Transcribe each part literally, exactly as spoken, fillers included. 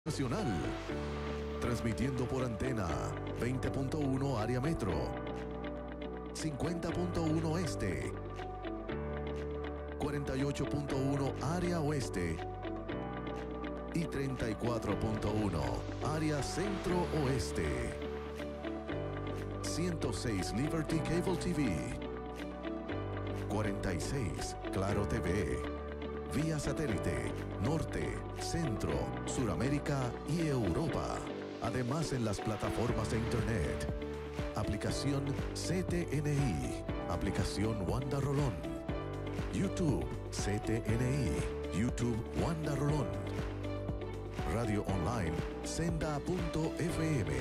Nacional, transmitiendo por antena veinte punto uno área metro, cincuenta punto uno este, cuarenta y ocho punto uno área oeste y treinta y cuatro punto uno área centro oeste. ciento seis Liberty Cable T V, cuarenta y seis Claro T V, vía satélite, norte, centro, Suramérica y Europa. Además en las plataformas de internet. Aplicación C T N I, aplicación Wanda Rolón, YouTube C T N I, YouTube Wanda Rolón, radio online senda punto F M.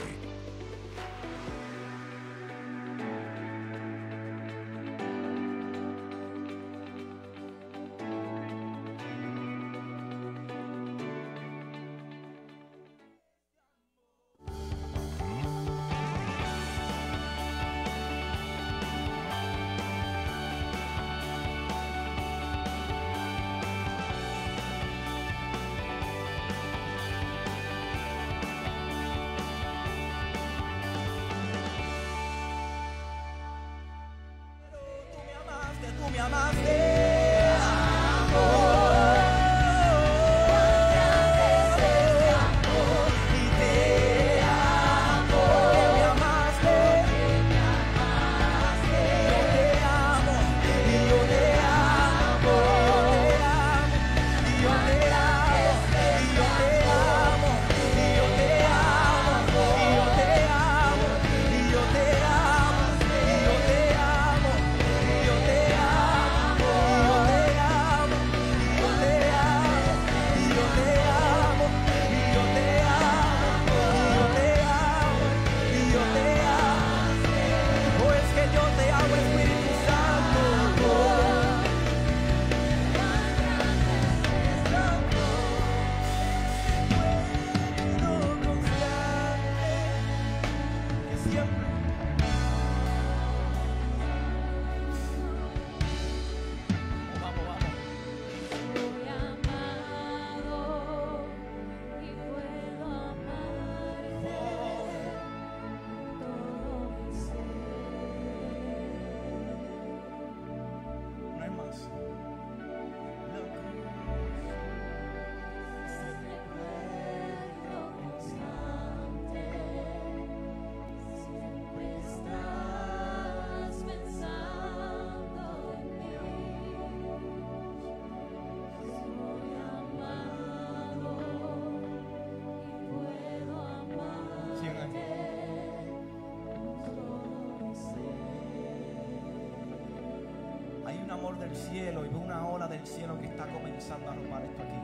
Del cielo y veo una ola del cielo que está comenzando a arrumar esto aquí.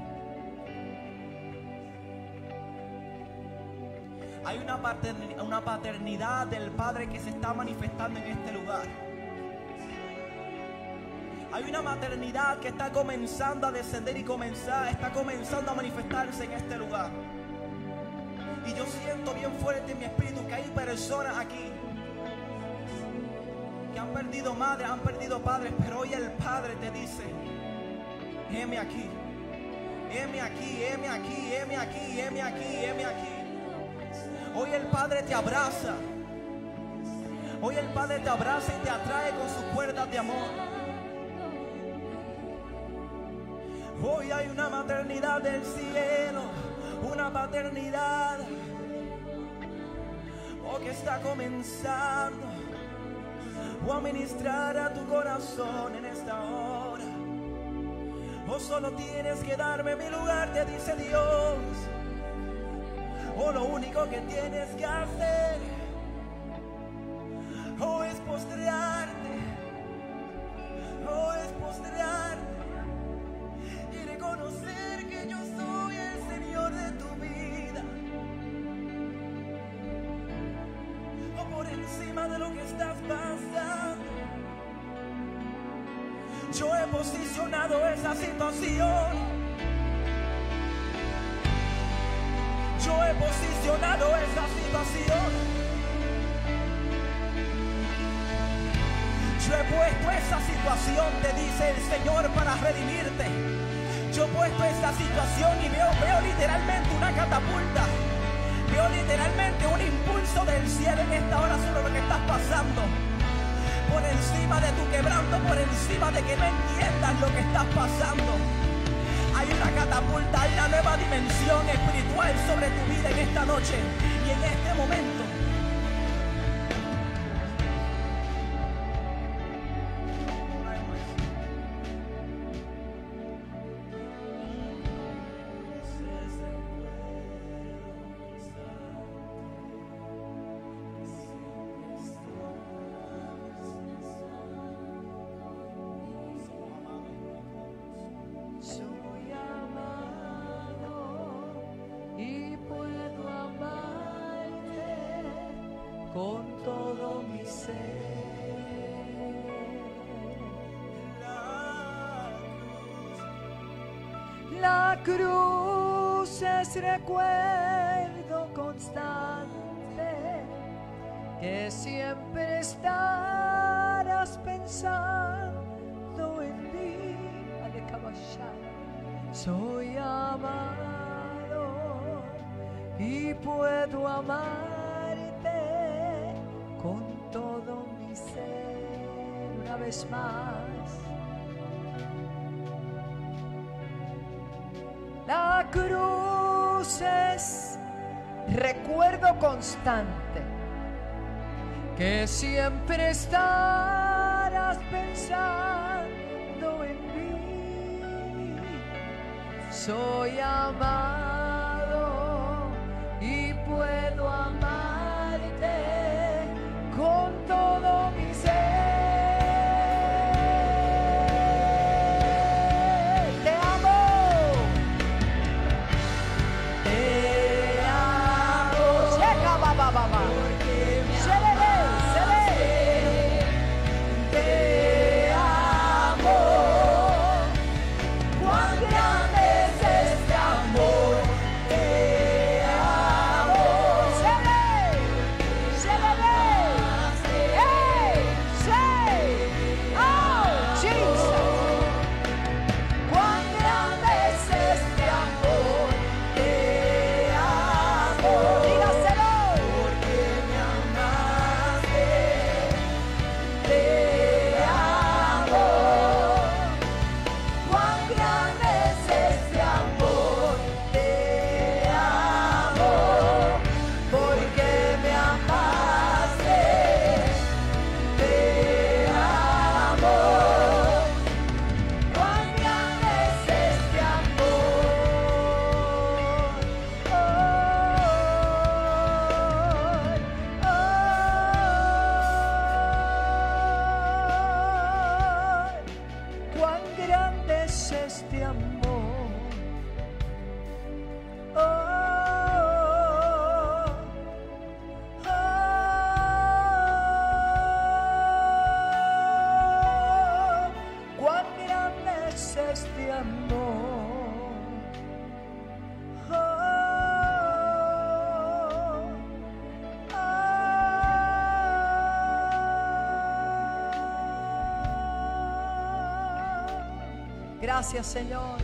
Hay una paternidad, una paternidad del Padre que se está manifestando en este lugar. Hay una maternidad que está comenzando a descender y comenzar, está comenzando a manifestarse en este lugar. Y yo siento bien fuerte en mi espíritu que hay personas aquí que han perdido madres, han perdido padres, pero hoy el Padre te dice: heme aquí, heme aquí, heme aquí, heme aquí, heme aquí, heme aquí. Hoy el Padre te abraza. Hoy el Padre te abraza y te atrae con sus cuerdas de amor. Hoy hay una maternidad del cielo, una paternidad, oh, que está comenzando o a ministrar a tu corazón en esta hora. O solo tienes que darme mi lugar, te dice Dios. O lo único que tienes que hacer o es postrarte, o es postrarte y reconocer que yo soy el Señor de tu vida. O por encima de lo que estás pasando, yo he posicionado esa situación. Yo he posicionado esa situación. Yo he puesto esa situación, te dice el Señor, para redimirte. yo puesto esta situación y veo, veo literalmente una catapulta. Veo literalmente un impulso del cielo en esta hora sobre lo que estás pasando. Por encima de tu quebranto, por encima de que no entiendas lo que estás pasando. Hay una catapulta, hay una nueva dimensión espiritual sobre tu vida en esta noche y en este momento. Con todo mi ser, la cruz es recuerdo constante que siempre estarás pensando en mí. Soy amado y puedo amar con todo mi ser. Una vez más, la cruz es recuerdo constante que siempre estarás pensando en mí. Soy amado y puedo amarte con todo mi ser. Te amo, te amo. Checa, ba, ba, ba, ba. Se le ve, se ve. Te amo. Cuán grande es este amor. Te amo. Se ve, se le ve. Gracias, Señor.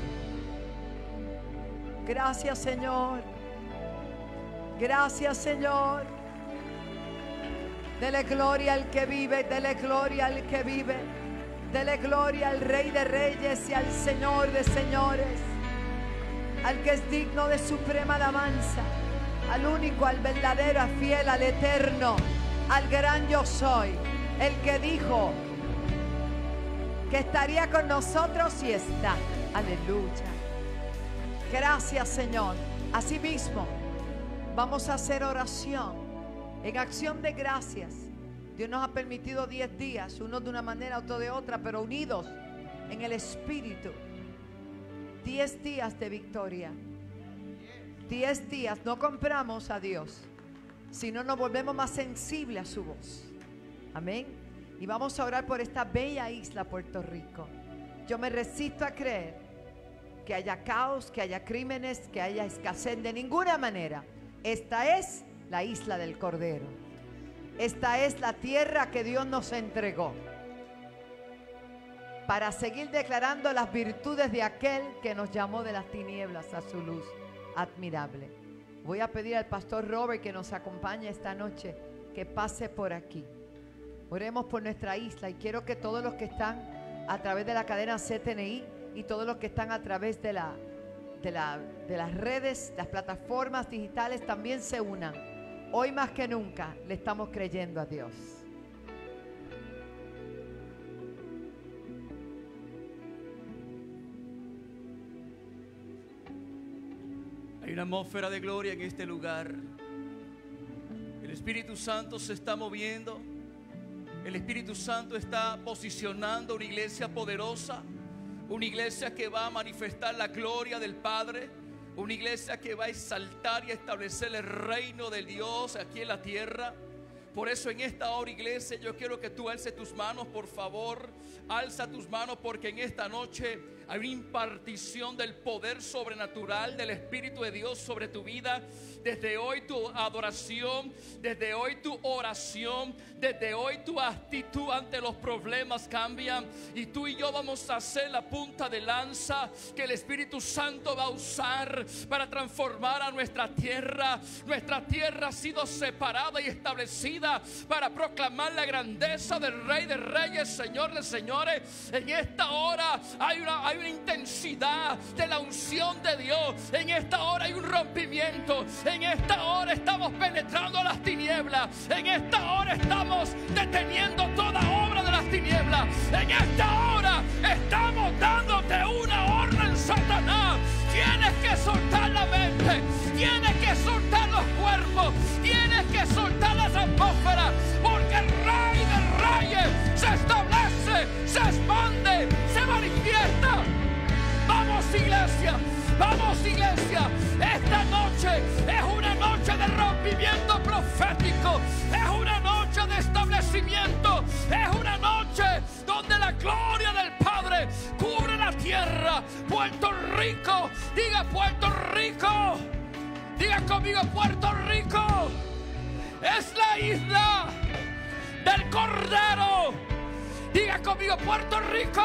Gracias, Señor. Gracias, Señor. Dele gloria al que vive, dele gloria al que vive. Dele gloria al Rey de Reyes y al Señor de Señores, al que es digno de suprema alabanza, al único, al verdadero, al fiel, al eterno, al gran yo soy, el que dijo que estaría con nosotros y está. Aleluya. Gracias, Señor. Asimismo, vamos a hacer oración en acción de gracias. Dios nos ha permitido diez días, unos de una manera, otros de otra, pero unidos en el Espíritu. Diez días de victoria. Diez días. No compramos a Dios, sino nos volvemos más sensibles a su voz. Amén. Y vamos a orar por esta bella isla, Puerto Rico. Yo me resisto a creer que haya caos, que haya crímenes, que haya escasez de ninguna manera. Esta es la isla del Cordero. Esta es la tierra que Dios nos entregó para seguir declarando las virtudes de aquel que nos llamó de las tinieblas a su luz admirable. Voy a pedir al pastor Robert que nos acompañe esta noche, que pase por aquí. Oremos por nuestra isla y quiero que todos los que están a través de la cadena C T N I y todos los que están a través de, la, de, la, de las redes, las plataformas digitales también se unan. Hoy más que nunca le estamos creyendo a Dios. Hay una atmósfera de gloria en este lugar. El Espíritu Santo se está moviendo. El Espíritu Santo está posicionando una iglesia poderosa, una iglesia que va a manifestar la gloria del Padre, una iglesia que va a exaltar y establecer el reino de Dios aquí en la tierra. Por eso en esta hora, iglesia, yo quiero que tú alces tus manos, por favor. Alza tus manos, porque en esta noche hay una impartición del poder sobrenatural del Espíritu de Dios sobre tu vida. Desde hoy tu adoración, desde hoy tu oración, desde hoy tu actitud ante los problemas cambian. Y tú y yo vamos a hacer la punta de lanza que el Espíritu Santo va a usar para transformar a nuestra tierra. Nuestra tierra ha sido separada y establecida para proclamar la grandeza del Rey de Reyes, Señor de Señores. En esta hora hay una, hay una intensidad de la unción de Dios. En esta hora hay un rompimiento. En esta hora estamos penetrando las tinieblas. En esta hora estamos deteniendo toda obra de las tinieblas. En esta hora estamos dándote una orden, Satanás. Tienes que soltar la mente, tienes que soltar los cuerpos, tienes que soltar las atmósferas, porque el Rey de Reyes se establece, se expande, se manifiesta. Vamos, iglesia, vamos, iglesia. Esta noche es una noche de rompimiento profético, es una noche de establecimiento, es una noche donde la gloria del Padre cubre la tierra. Puerto Rico, diga Puerto Rico, diga conmigo Puerto Rico, es la isla del Cordero. Diga conmigo Puerto Rico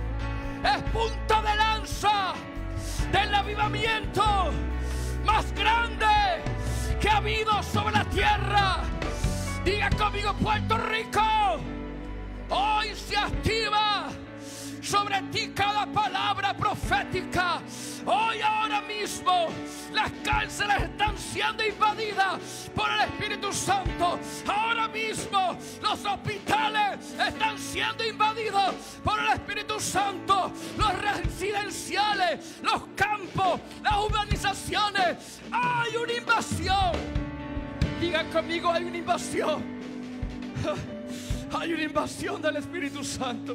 es punta de lanza del avivamiento más grande que ha habido sobre la tierra. Diga conmigo Puerto Rico, hoy se activa sobre ti cada palabra profética. Hoy, ahora mismo, las cárceles están siendo invadidas por el Espíritu Santo. Ahora mismo los hospitales están siendo invadidos por el Espíritu Santo. Los residenciales, los campos, las urbanizaciones. Hay una invasión. Digan conmigo, hay una invasión. Hay una invasión del Espíritu Santo.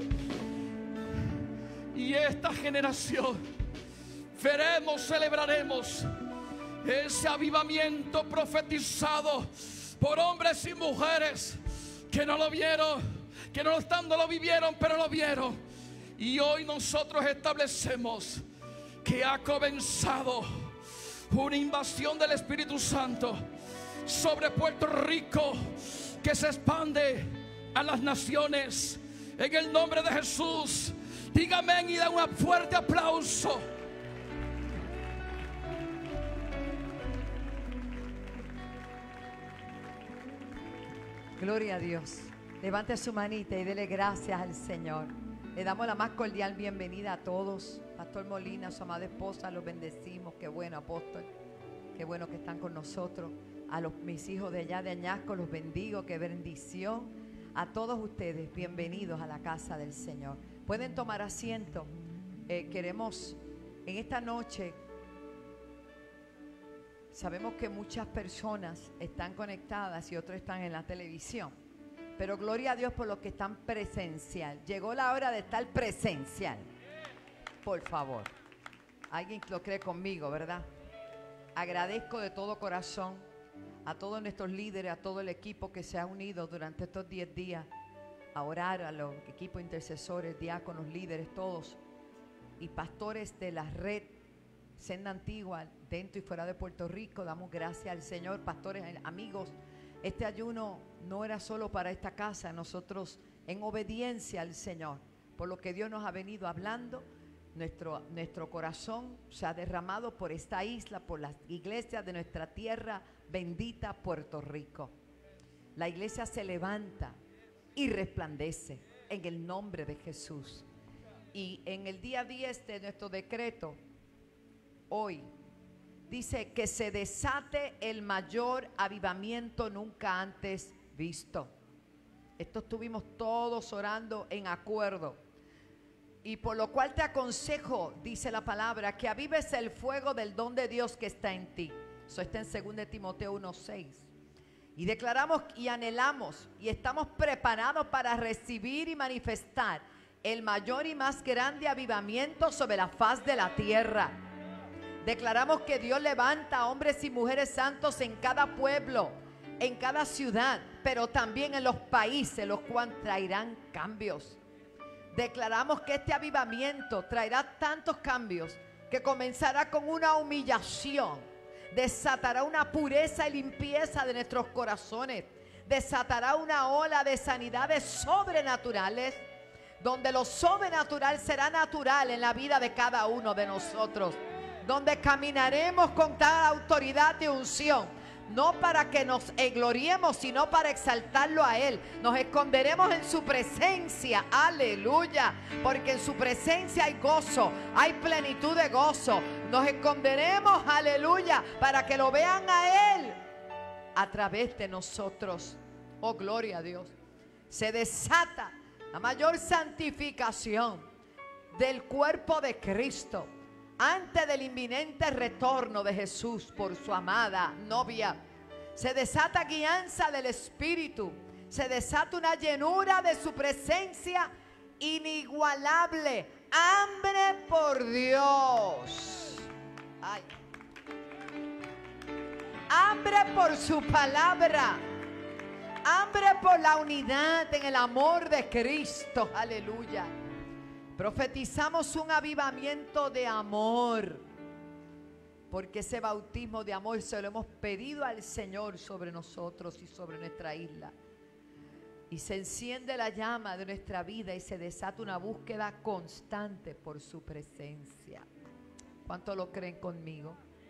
Y esta generación veremos, celebraremos ese avivamiento profetizado por hombres y mujeres que no lo vieron, que no estando lo vivieron, pero lo vieron. Y hoy nosotros establecemos que ha comenzado una invasión del Espíritu Santo sobre Puerto Rico, que se expande a las naciones. En el nombre de Jesús, dígame y da un fuerte aplauso. Gloria a Dios. Levante su manita y dele gracias al Señor. Le damos la más cordial bienvenida a todos. Pastor Molina, su amada esposa, los bendecimos. Qué bueno, apóstol. Qué bueno que están con nosotros. A los, mis hijos de allá de Añasco, los bendigo. Qué bendición. A todos ustedes, bienvenidos a la casa del Señor. Pueden tomar asiento. Eh, queremos en esta noche, sabemos que muchas personas están conectadas y otros están en la televisión, pero gloria a Dios por los que están presencial. Llegó la hora de estar presencial. Por favor, alguien lo cree conmigo, ¿verdad? Agradezco de todo corazón a todos nuestros líderes, a todo el equipo que se ha unido durante estos diez días a orar, a los equipos intercesores, diáconos, líderes, todos, y pastores de la red Senda Antigua, dentro y fuera de Puerto Rico. Damos gracias al Señor, pastores, amigos. Este ayuno no era solo para esta casa. Nosotros, en obediencia al Señor, por lo que Dios nos ha venido hablando. Nuestro, nuestro corazón se ha derramado por esta isla, por las iglesias de nuestra tierra bendita, Puerto Rico. La iglesia se levanta y resplandece en el nombre de Jesús. Y en el día diez de nuestro decreto, hoy, dice que se desate el mayor avivamiento nunca antes visto. Esto estuvimos todos orando en acuerdo. Y por lo cual te aconsejo, dice la palabra, que avives el fuego del don de Dios que está en ti. Eso está en segunda de Timoteo uno seis. Y declaramos y anhelamos y estamos preparados para recibir y manifestar el mayor y más grande avivamiento sobre la faz de la tierra. Declaramos que Dios levanta a hombres y mujeres santos en cada pueblo, en cada ciudad, pero también en los países, los cuales traerán cambios. Declaramos que este avivamiento traerá tantos cambios que comenzará con una humillación, desatará una pureza y limpieza de nuestros corazones, desatará una ola de sanidades sobrenaturales, donde lo sobrenatural será natural en la vida de cada uno de nosotros, donde caminaremos con tal autoridad y unción, no para que nos gloriemos, sino para exaltarlo a Él. Nos esconderemos en su presencia, aleluya, porque en su presencia hay gozo, hay plenitud de gozo. Nos esconderemos, aleluya, para que lo vean a Él a través de nosotros. Oh, gloria a Dios. Se desata la mayor santificación del cuerpo de Cristo antes del inminente retorno de Jesús por su amada novia. Se desata guianza del Espíritu, se desata una llenura de su presencia inigualable, hambre por Dios. Ay. Hambre por su palabra, hambre por la unidad en el amor de Cristo, aleluya. Profetizamos un avivamiento de amor, porque ese bautismo de amor se lo hemos pedido al Señor sobre nosotros y sobre nuestra isla. Y se enciende la llama de nuestra vida y se desata una búsqueda constante por su presencia. ¿Cuántos lo creen conmigo?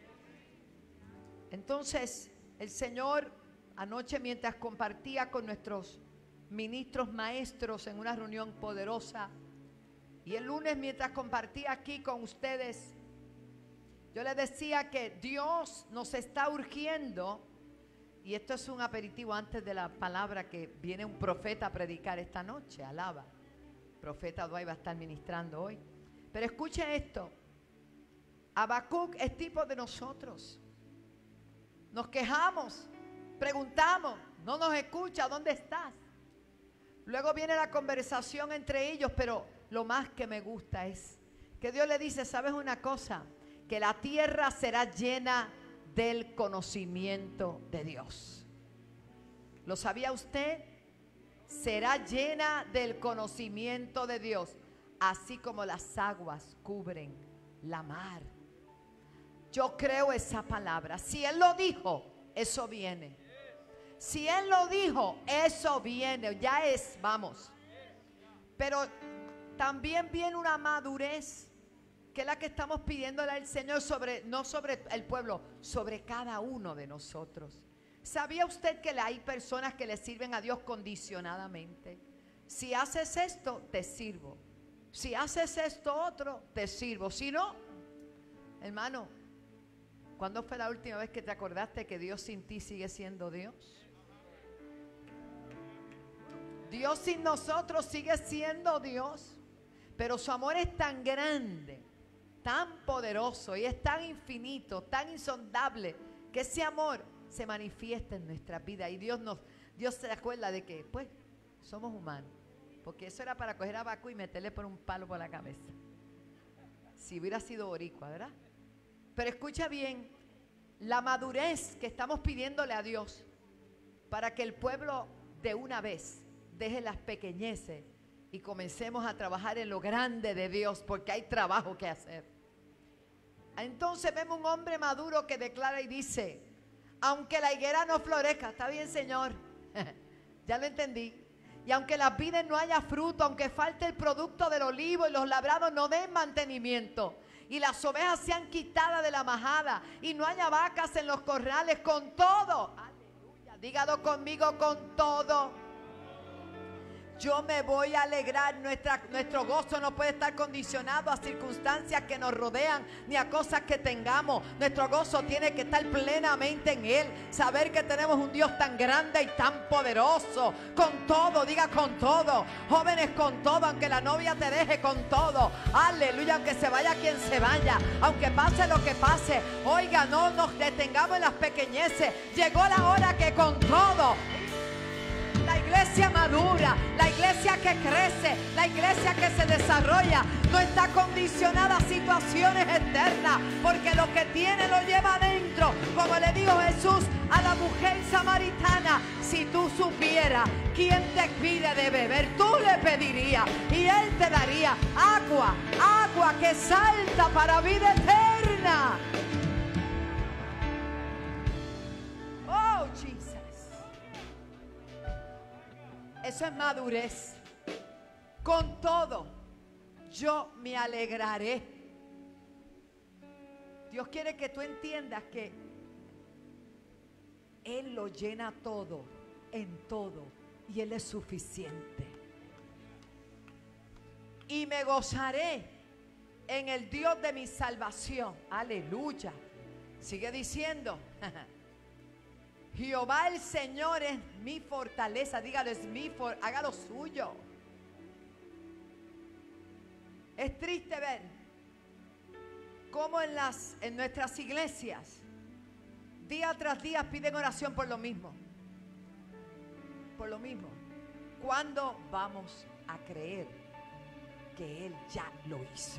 Entonces, el Señor anoche, mientras compartía con nuestros ministros maestros en una reunión poderosa, y el lunes mientras compartía aquí con ustedes, yo les decía que Dios nos está urgiendo, y esto es un aperitivo antes de la palabra que viene un profeta a predicar esta noche, alaba. El profeta Dwight va a estar ministrando hoy. Pero escuchen esto, Habacuc es tipo de nosotros. Nos quejamos, preguntamos, no nos escucha, ¿dónde estás? Luego viene la conversación entre ellos, pero lo más que me gusta es que Dios le dice, ¿sabes una cosa? Que la tierra será llena del conocimiento de Dios. ¿Lo sabía usted? Será llena del conocimiento de Dios, así como las aguas cubren la mar. Yo creo esa palabra. Si Él lo dijo, eso viene. Si Él lo dijo, eso viene. Ya es, vamos. Pero también viene una madurez, que es la que estamos pidiéndole al Señor, sobre, no sobre el pueblo, sobre cada uno de nosotros. ¿Sabía usted que hay personas que le sirven a Dios condicionadamente? Si haces esto, te sirvo. Si haces esto otro, te sirvo. Si no, hermano, ¿cuándo fue la última vez que te acordaste que Dios sin ti sigue siendo Dios? Dios sin nosotros sigue siendo Dios. Pero su amor es tan grande, tan poderoso y es tan infinito, tan insondable, que ese amor se manifiesta en nuestra vida. Y Dios nos, Dios se acuerda de que, pues, somos humanos. Porque eso era para coger a Habacuc y meterle por un palo por la cabeza. Si hubiera sido boricua, ¿verdad? Pero escucha bien, la madurez que estamos pidiéndole a Dios para que el pueblo de una vez deje las pequeñeces y comencemos a trabajar en lo grande de Dios, porque hay trabajo que hacer. Entonces vemos un hombre maduro que declara y dice, aunque la higuera no florezca, está bien, Señor, ya lo entendí, Y aunque las vides no haya fruto, aunque falte el producto del olivo y los labrados no den mantenimiento, y las ovejas sean quitadas de la majada y no haya vacas en los corrales, con todo, aleluya, dígalo conmigo, con todo, yo me voy a alegrar. Nuestra, nuestro gozo no puede estar condicionado a circunstancias que nos rodean ni a cosas que tengamos. Nuestro gozo tiene que estar plenamente en Él. Saber que tenemos un Dios tan grande y tan poderoso. Con todo, diga con todo. Jóvenes, con todo, aunque la novia te deje, con todo. Aleluya, aunque se vaya quien se vaya, aunque pase lo que pase. Oiga, no nos detengamos en las pequeñeces. Llegó la hora que con todo, la iglesia madura, la iglesia que crece, la iglesia que se desarrolla, no está condicionada a situaciones externas, porque lo que tiene lo lleva adentro. Como le dijo Jesús a la mujer samaritana: si tú supieras quién te pide de beber, tú le pedirías y Él te daría agua, agua que salta para vida eterna. Oh, Jesus. Eso es madurez. Con todo, yo me alegraré. Dios quiere que tú entiendas que Él lo llena todo, en todo, y Él es suficiente. Y me gozaré en el Dios de mi salvación. Aleluya. Sigue diciendo: Jehová el Señor es mi fortaleza. Dígalo, es mi for, haga lo suyo. Es triste ver cómo en, las, en nuestras iglesias día tras día piden oración por lo mismo. Por lo mismo. ¿Cuándo vamos a creer que Él ya lo hizo?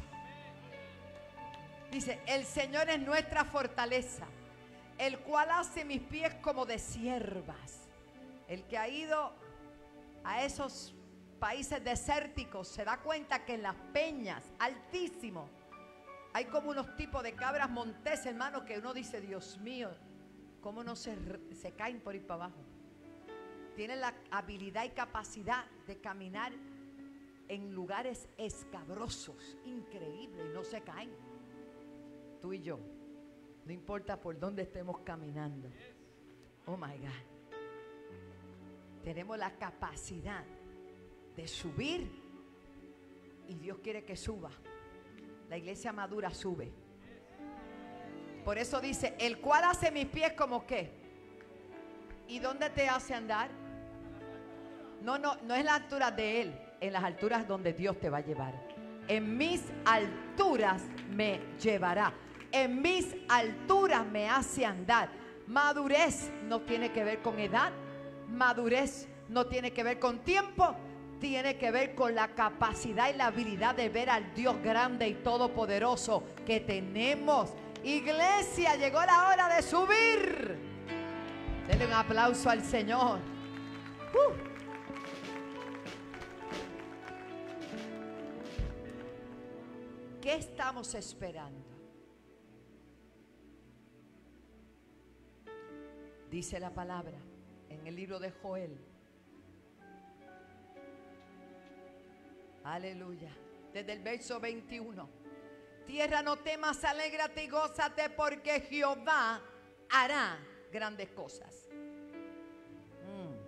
Dice: el Señor es nuestra fortaleza, el cual hace mis pies como de siervas. El que ha ido a esos países desérticos se da cuenta que en las peñas, altísimo, hay como unos tipos de cabras montés, hermano, que uno dice: Dios mío, cómo no se, se caen por ir para abajo. Tienen la habilidad y capacidad de caminar en lugares escabrosos, increíbles, y no se caen. Tú y yo, no importa por dónde estemos caminando. Oh my God. Tenemos la capacidad de subir, y Dios quiere que suba. La iglesia madura sube. Por eso dice: el cual hace mis pies como qué. ¿Y dónde te hace andar? No, no, no es la altura de Él, en las alturas donde Dios te va a llevar. En mis alturas me llevará. En mis alturas me hace andar. Madurez no tiene que ver con edad. Madurez no tiene que ver con tiempo. Tiene que ver con la capacidad y la habilidad de ver al Dios grande y todopoderoso que tenemos. Iglesia, llegó la hora de subir. Denle un aplauso al Señor. Uh. ¿Qué estamos esperando? Dice la palabra en el libro de Joel. Aleluya. Desde el verso veintiuno. Tierra, no temas, alégrate y gózate, porque Jehová hará grandes cosas. Mm.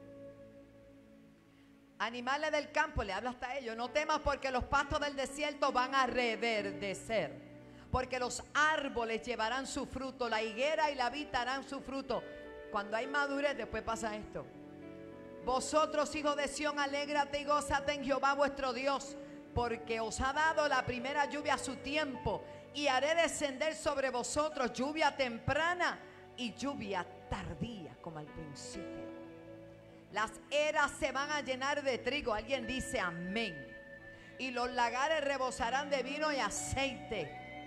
Animales del campo, le habla hasta ellos: no temas, porque los pastos del desierto van a reverdecer, porque los árboles llevarán su fruto, la higuera y la vid darán su fruto. Cuando hay madurez, después pasa esto: vosotros, hijos de Sión, alégrate y gózate en Jehová vuestro Dios, porque os ha dado la primera lluvia a su tiempo, y haré descender sobre vosotros lluvia temprana y lluvia tardía, como al principio. Las eras se van a llenar de trigo. Alguien dice amén. Y los lagares rebosarán de vino y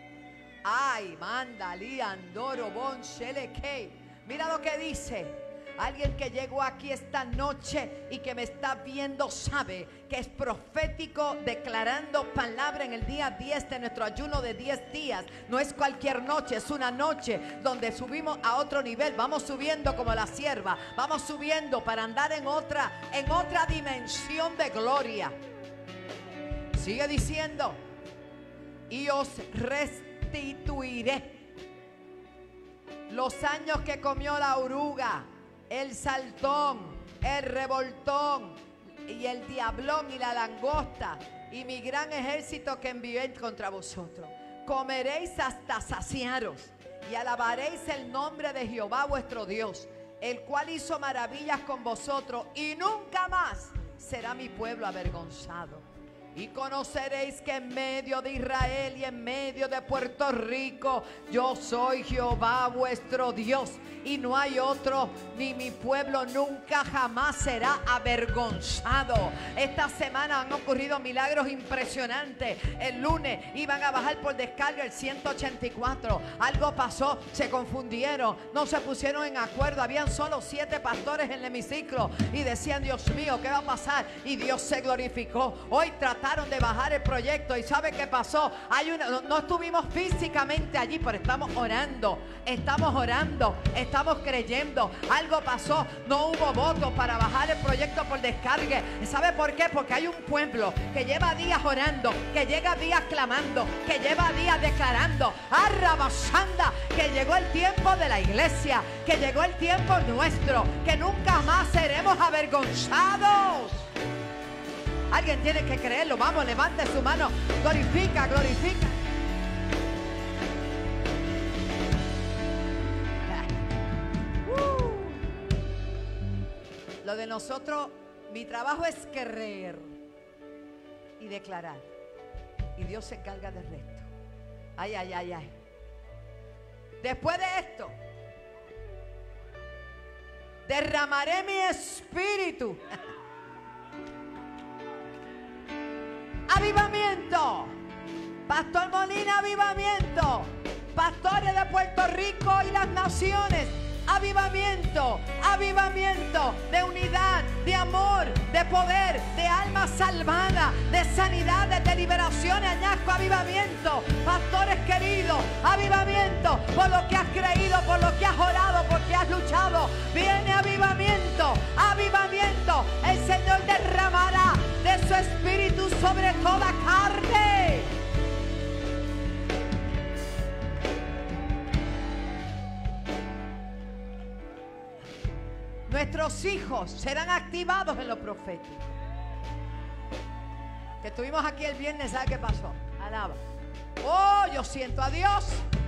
aceite. Ay, mandalí, andoro, bon, shelekei. Mira lo que dice: Alguien que llegó aquí esta noche y que me está viendo sabe que es profético, declarando palabra en el día diez de nuestro ayuno de diez días. No es cualquier noche, es una noche donde subimos a otro nivel. Vamos subiendo como la sierva, vamos subiendo para andar en otra, en otra dimensión de gloria. Sigue diciendo: y os restituiré los años que comió la oruga, el saltón, el revoltón y el diablón y la langosta, y mi gran ejército que envié contra vosotros. Comeréis hasta saciaros y alabaréis el nombre de Jehová vuestro Dios, el cual hizo maravillas con vosotros, y nunca más será mi pueblo avergonzado. Y conoceréis que en medio de Israel y en medio de Puerto Rico yo soy Jehová vuestro Dios, y no hay otro, ni mi pueblo nunca jamás será avergonzado. Esta semana han ocurrido milagros impresionantes. El lunes iban a bajar por descarga el ciento ochenta y cuatro. Algo pasó, se confundieron, no se pusieron en acuerdo. Habían solo siete pastores en el hemiciclo y decían: Dios mío, ¿qué va a pasar? Y Dios se glorificó. Hoy trataron de bajar el proyecto y ¿sabe qué pasó? Hay una, no, no estuvimos físicamente allí, pero estamos orando, estamos orando, estamos creyendo. Algo pasó, no hubo votos para bajar el proyecto por descargue. ¿Sabe por qué? Porque hay un pueblo que lleva días orando, que llega días clamando, que lleva días declarando, arrabasanda, que llegó el tiempo de la iglesia, que llegó el tiempo nuestro, que nunca más seremos avergonzados. Alguien tiene que creerlo. Vamos, levante su mano. Glorifica, glorifica. Uh. Lo de nosotros, mi trabajo es creer y declarar. Y Dios se encarga del resto. Ay, ay, ay, ay. Después de esto, derramaré mi espíritu. Avivamiento. Pastor Molina, avivamiento. Pastores de Puerto Rico y las naciones, avivamiento, avivamiento de unidad, de amor, de poder, de alma salvada, de sanidades, de liberación, añasco, avivamiento. Pastores queridos, avivamiento por lo que has creído, por lo que has orado, porque has luchado. Viene avivamiento, avivamiento. El Señor derramará de su espíritu sobre toda carne. Nuestros hijos serán activados en lo profético. Que estuvimos aquí el viernes, ¿sabe qué pasó? Alaba. Oh, yo siento a Dios.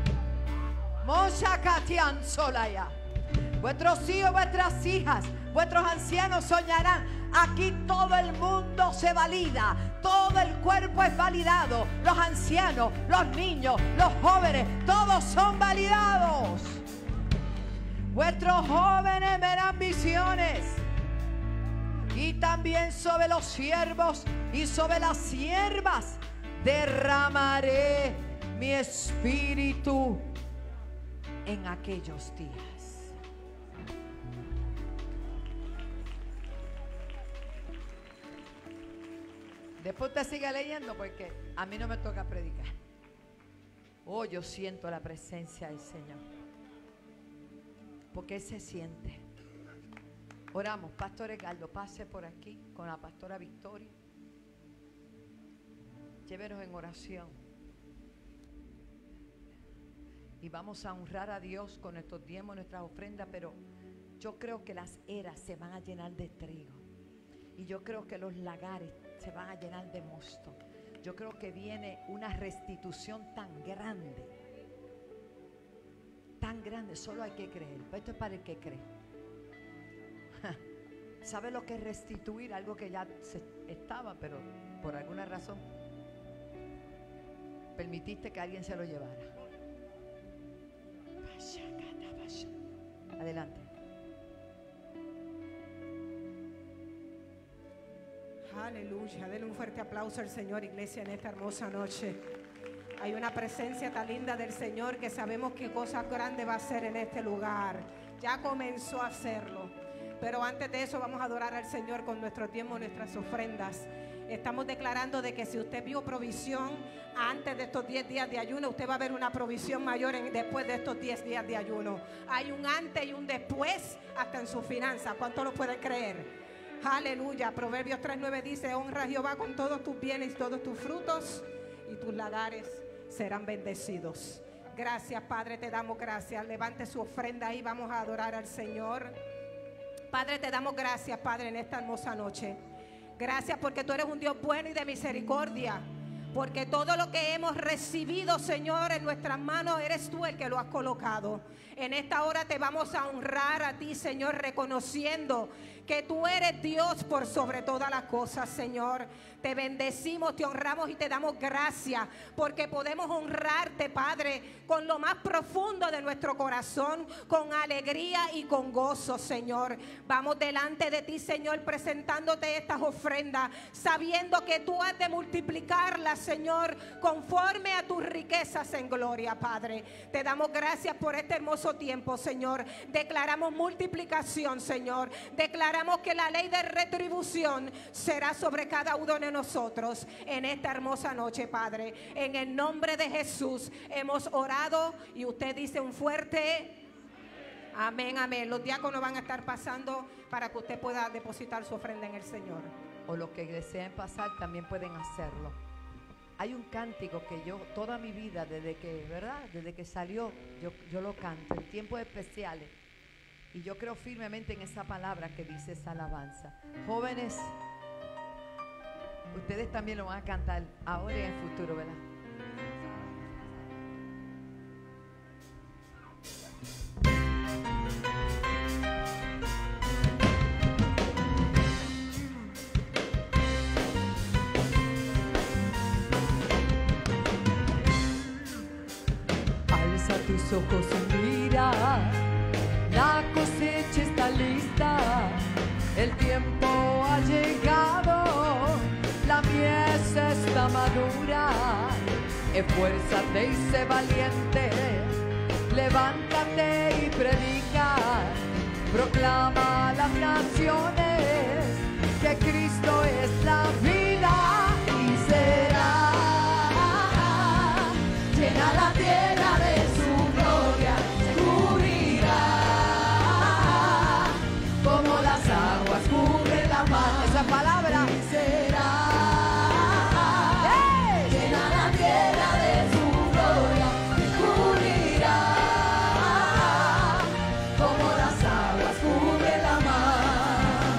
Moshakatian solaya. Vuestros hijos, vuestras hijas, vuestros ancianos soñarán. Aquí todo el mundo se valida, todo el cuerpo es validado. Los ancianos, los niños, los jóvenes, todos son validados. Vuestros jóvenes verán visiones. Y también sobre los siervos y sobre las siervas derramaré mi espíritu en aquellos días. Después usted sigue leyendo porque a mí no me toca predicar. Oh, yo siento la presencia del Señor. Porque Él se siente. Oramos. Pastor Edgardo, pase por aquí con la pastora Victoria. Llévenos en oración. Y vamos a honrar a Dios con nuestros diezmos, nuestras ofrendas. Pero yo creo que las eras se van a llenar de trigo. Y yo creo que los lagares se van a llenar de mosto. Yo creo que viene una restitución tan grande. Tan grande, solo hay que creer. Esto es para el que cree. ¿Sabe lo que es restituir? Algo que ya se estaba, pero por alguna razón permitiste que alguien se lo llevara. Adelante. Aleluya, denle un fuerte aplauso al Señor, iglesia, en esta hermosa noche. Hay una presencia tan linda del Señor que sabemos que cosas grandes va a hacer en este lugar. ya comenzó a hacerlo. Pero antes de eso vamos a adorar al Señor con nuestro tiempo, nuestras ofrendas. Estamos declarando de que si usted vio provisión antes de estos diez días de ayuno, usted va a ver una provisión mayor en, después de estos diez días de ayuno. Hay un antes y un después hasta en su finanza. ¿Cuánto lo puede creer? Aleluya. Proverbios tres nueve dice: honra a Jehová con todos tus bienes y todos tus frutos, y tus lagares serán bendecidos. Gracias, Padre, te damos gracias. Levante su ofrenda ahí, vamos a adorar al Señor. Padre, te damos gracias, Padre, en esta hermosa noche. Gracias porque tú eres un Dios bueno y de misericordia. Porque todo lo que hemos recibido, Señor, en nuestras manos, eres tú el que lo has colocado. En esta hora te vamos a honrar a ti, Señor, reconociendo que tú eres Dios por sobre todas las cosas, Señor. Te bendecimos, te honramos y te damos gracias porque podemos honrarte, Padre, con lo más profundo de nuestro corazón, con alegría y con gozo, Señor. Vamos delante de ti, Señor, presentándote estas ofrendas, sabiendo que tú has de multiplicarlas, Señor, conforme a tus riquezas en gloria, Padre. Te damos gracias por este hermoso tiempo, Señor. Declaramos multiplicación, Señor. Declaramos que la ley de retribución será sobre cada uno de nosotros en esta hermosa noche, Padre. En el nombre de Jesús hemos orado y usted dice un fuerte amén, amén. Los diáconos van a estar pasando para que usted pueda depositar su ofrenda en el Señor. O los que deseen pasar también pueden hacerlo. Hay un cántico que yo toda mi vida, desde que, ¿verdad? Desde que salió, yo, yo lo canto en tiempos especiales. Y yo creo firmemente en esa palabra que dice esa alabanza. Jóvenes, ustedes también lo van a cantar ahora y en el futuro, ¿verdad? Alza tus ojos y mira, la cosecha está lista, el tiempo ha llegado, la mies está madura. Esfuérzate y sé valiente, levántate y predica, proclama a las naciones que Cristo es la vida y será llena la tierra de su gloria, se cubrirá como las aguas cubren la mar. Esa palabra será ¡hey! Llena la tierra de su gloria, se cubrirá como las aguas cubren la mar.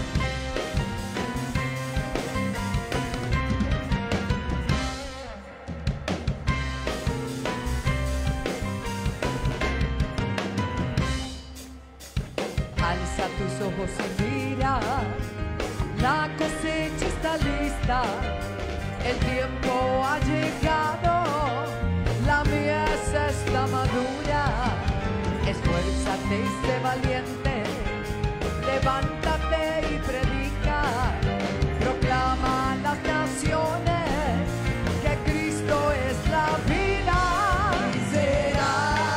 Alza tus ojos y mira, la cosecha está lista, el tiempo ha llegado, la mies está madura. Esfuérzate y sé valiente, levántate y predica, proclama a las naciones que Cristo es la vida. Y será,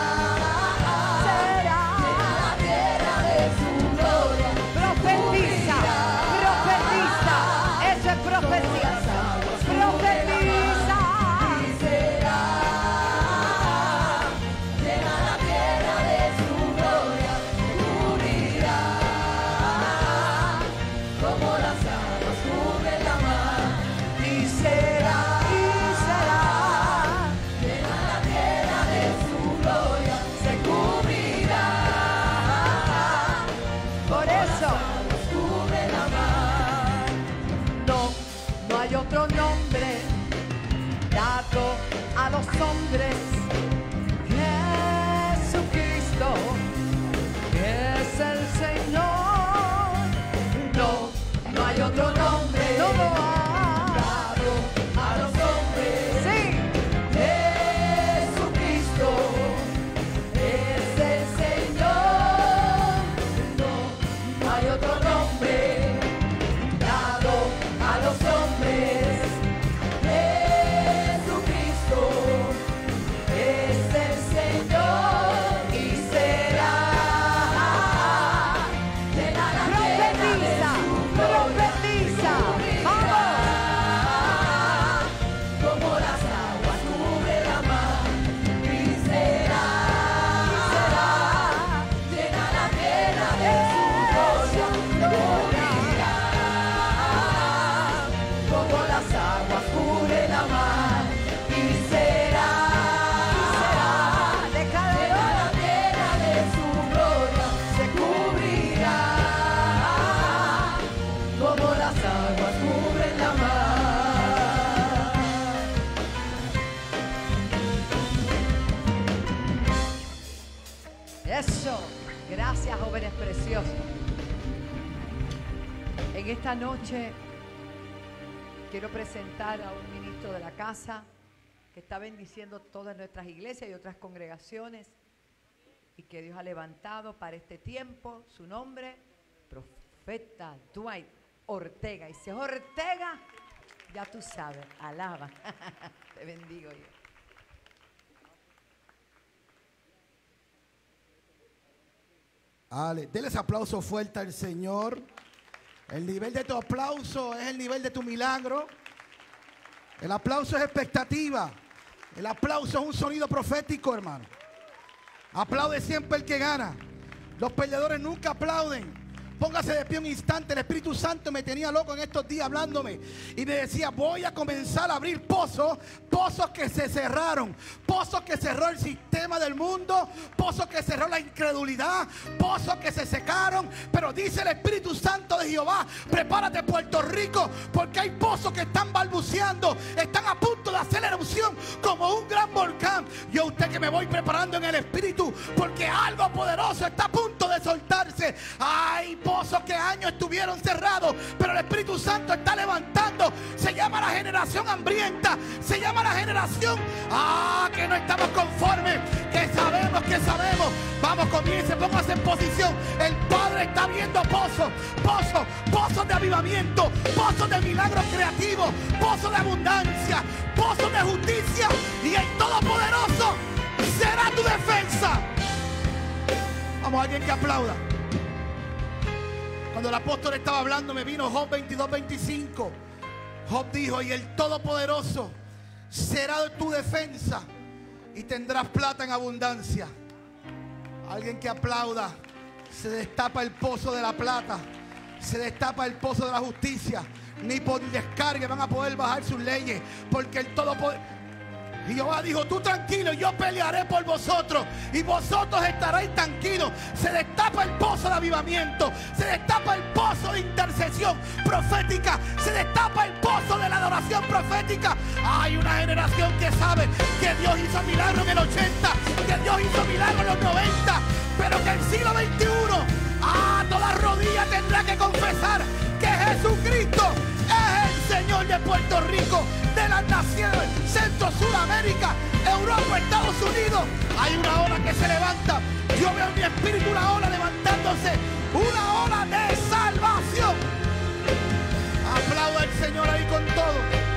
será llena la tierra de su gloria. Profetiza, profetiza, eso es profecía. Profetiza. Y será llena la tierra de su gloria, cubrirá como las aguas cubren la mar. Y será, y será llena la tierra de su gloria, se cubrirá. Por eso cubre la mar. No, no hay otro nombre dado a los hombres. Jesucristo es el Señor. No, no hay otro nombre. No lo hay dado a los hombres. Sí. Jesucristo es el Señor. No, no hay otro nombre dado a los hombres. Jesucristo jóvenes preciosos. En esta noche quiero presentar a un ministro de la casa que está bendiciendo todas nuestras iglesias y otras congregaciones y que Dios ha levantado para este tiempo. Su nombre, Profeta Dwight Ortega. Y si es Ortega, ya tú sabes, alaba. Te bendigo yo. Ale, denles aplauso fuerte al Señor. El nivel de tu aplauso es el nivel de tu milagro. El aplauso es expectativa. El aplauso es un sonido profético, hermano. Aplaude siempre el que gana. Los perdedores nunca aplauden. Póngase de pie un instante. El Espíritu Santo me tenía loco en estos días hablándome y me decía: voy a comenzar a abrir pozos, pozos que se cerraron, pozos que cerró el sistema del mundo, pozos que cerró la incredulidad, pozos que se secaron. Pero dice el Espíritu Santo de Jehová: prepárate, Puerto Rico, porque hay pozos que están balbuceando, están a punto de hacer erupción como un gran volcán. Yo usted que me voy preparando en el Espíritu, porque algo poderoso está a punto de soltarse. Hay pozos que años estuvieron cerrados, pero el Espíritu Santo está levantando. Se llama la generación hambrienta, se llama la generación ah, que no estamos conformes, que sabemos, que sabemos. Vamos, comience, póngase en posición. El Padre está viendo pozos, pozos, pozos de avivamiento, pozos de milagros creativos, pozos de abundancia, pozos de justicia, y el Todopoderoso será tu defensa. Vamos, alguien que aplauda. Cuando el apóstol estaba hablando, me vino Job veintidós, veinticinco. Job dijo: y el Todopoderoso será tu defensa y tendrás plata en abundancia. Alguien que aplauda. Se destapa el pozo de la plata, se destapa el pozo de la justicia. Ni por descargue van a poder bajar sus leyes, porque el Todopoderoso. Y Jehová dijo: tú tranquilo, yo pelearé por vosotros y vosotros estaréis tranquilos. Se destapa el pozo de avivamiento, se destapa el pozo de intercesión profética, se destapa el pozo de la adoración profética. Hay una generación que sabe que Dios hizo milagros en el ochenta, que Dios hizo milagros en los noventa, pero que en el siglo veintiuno, ah, toda rodilla tendrá que confesar que Jesucristo es el Señor de Puerto Rico, de las naciones, Centro, Suramérica, Europa, Estados Unidos. Hay una ola que se levanta. Yo veo en mi espíritu una ola levantándose, una ola de salvación. Aplauda al Señor ahí con todo.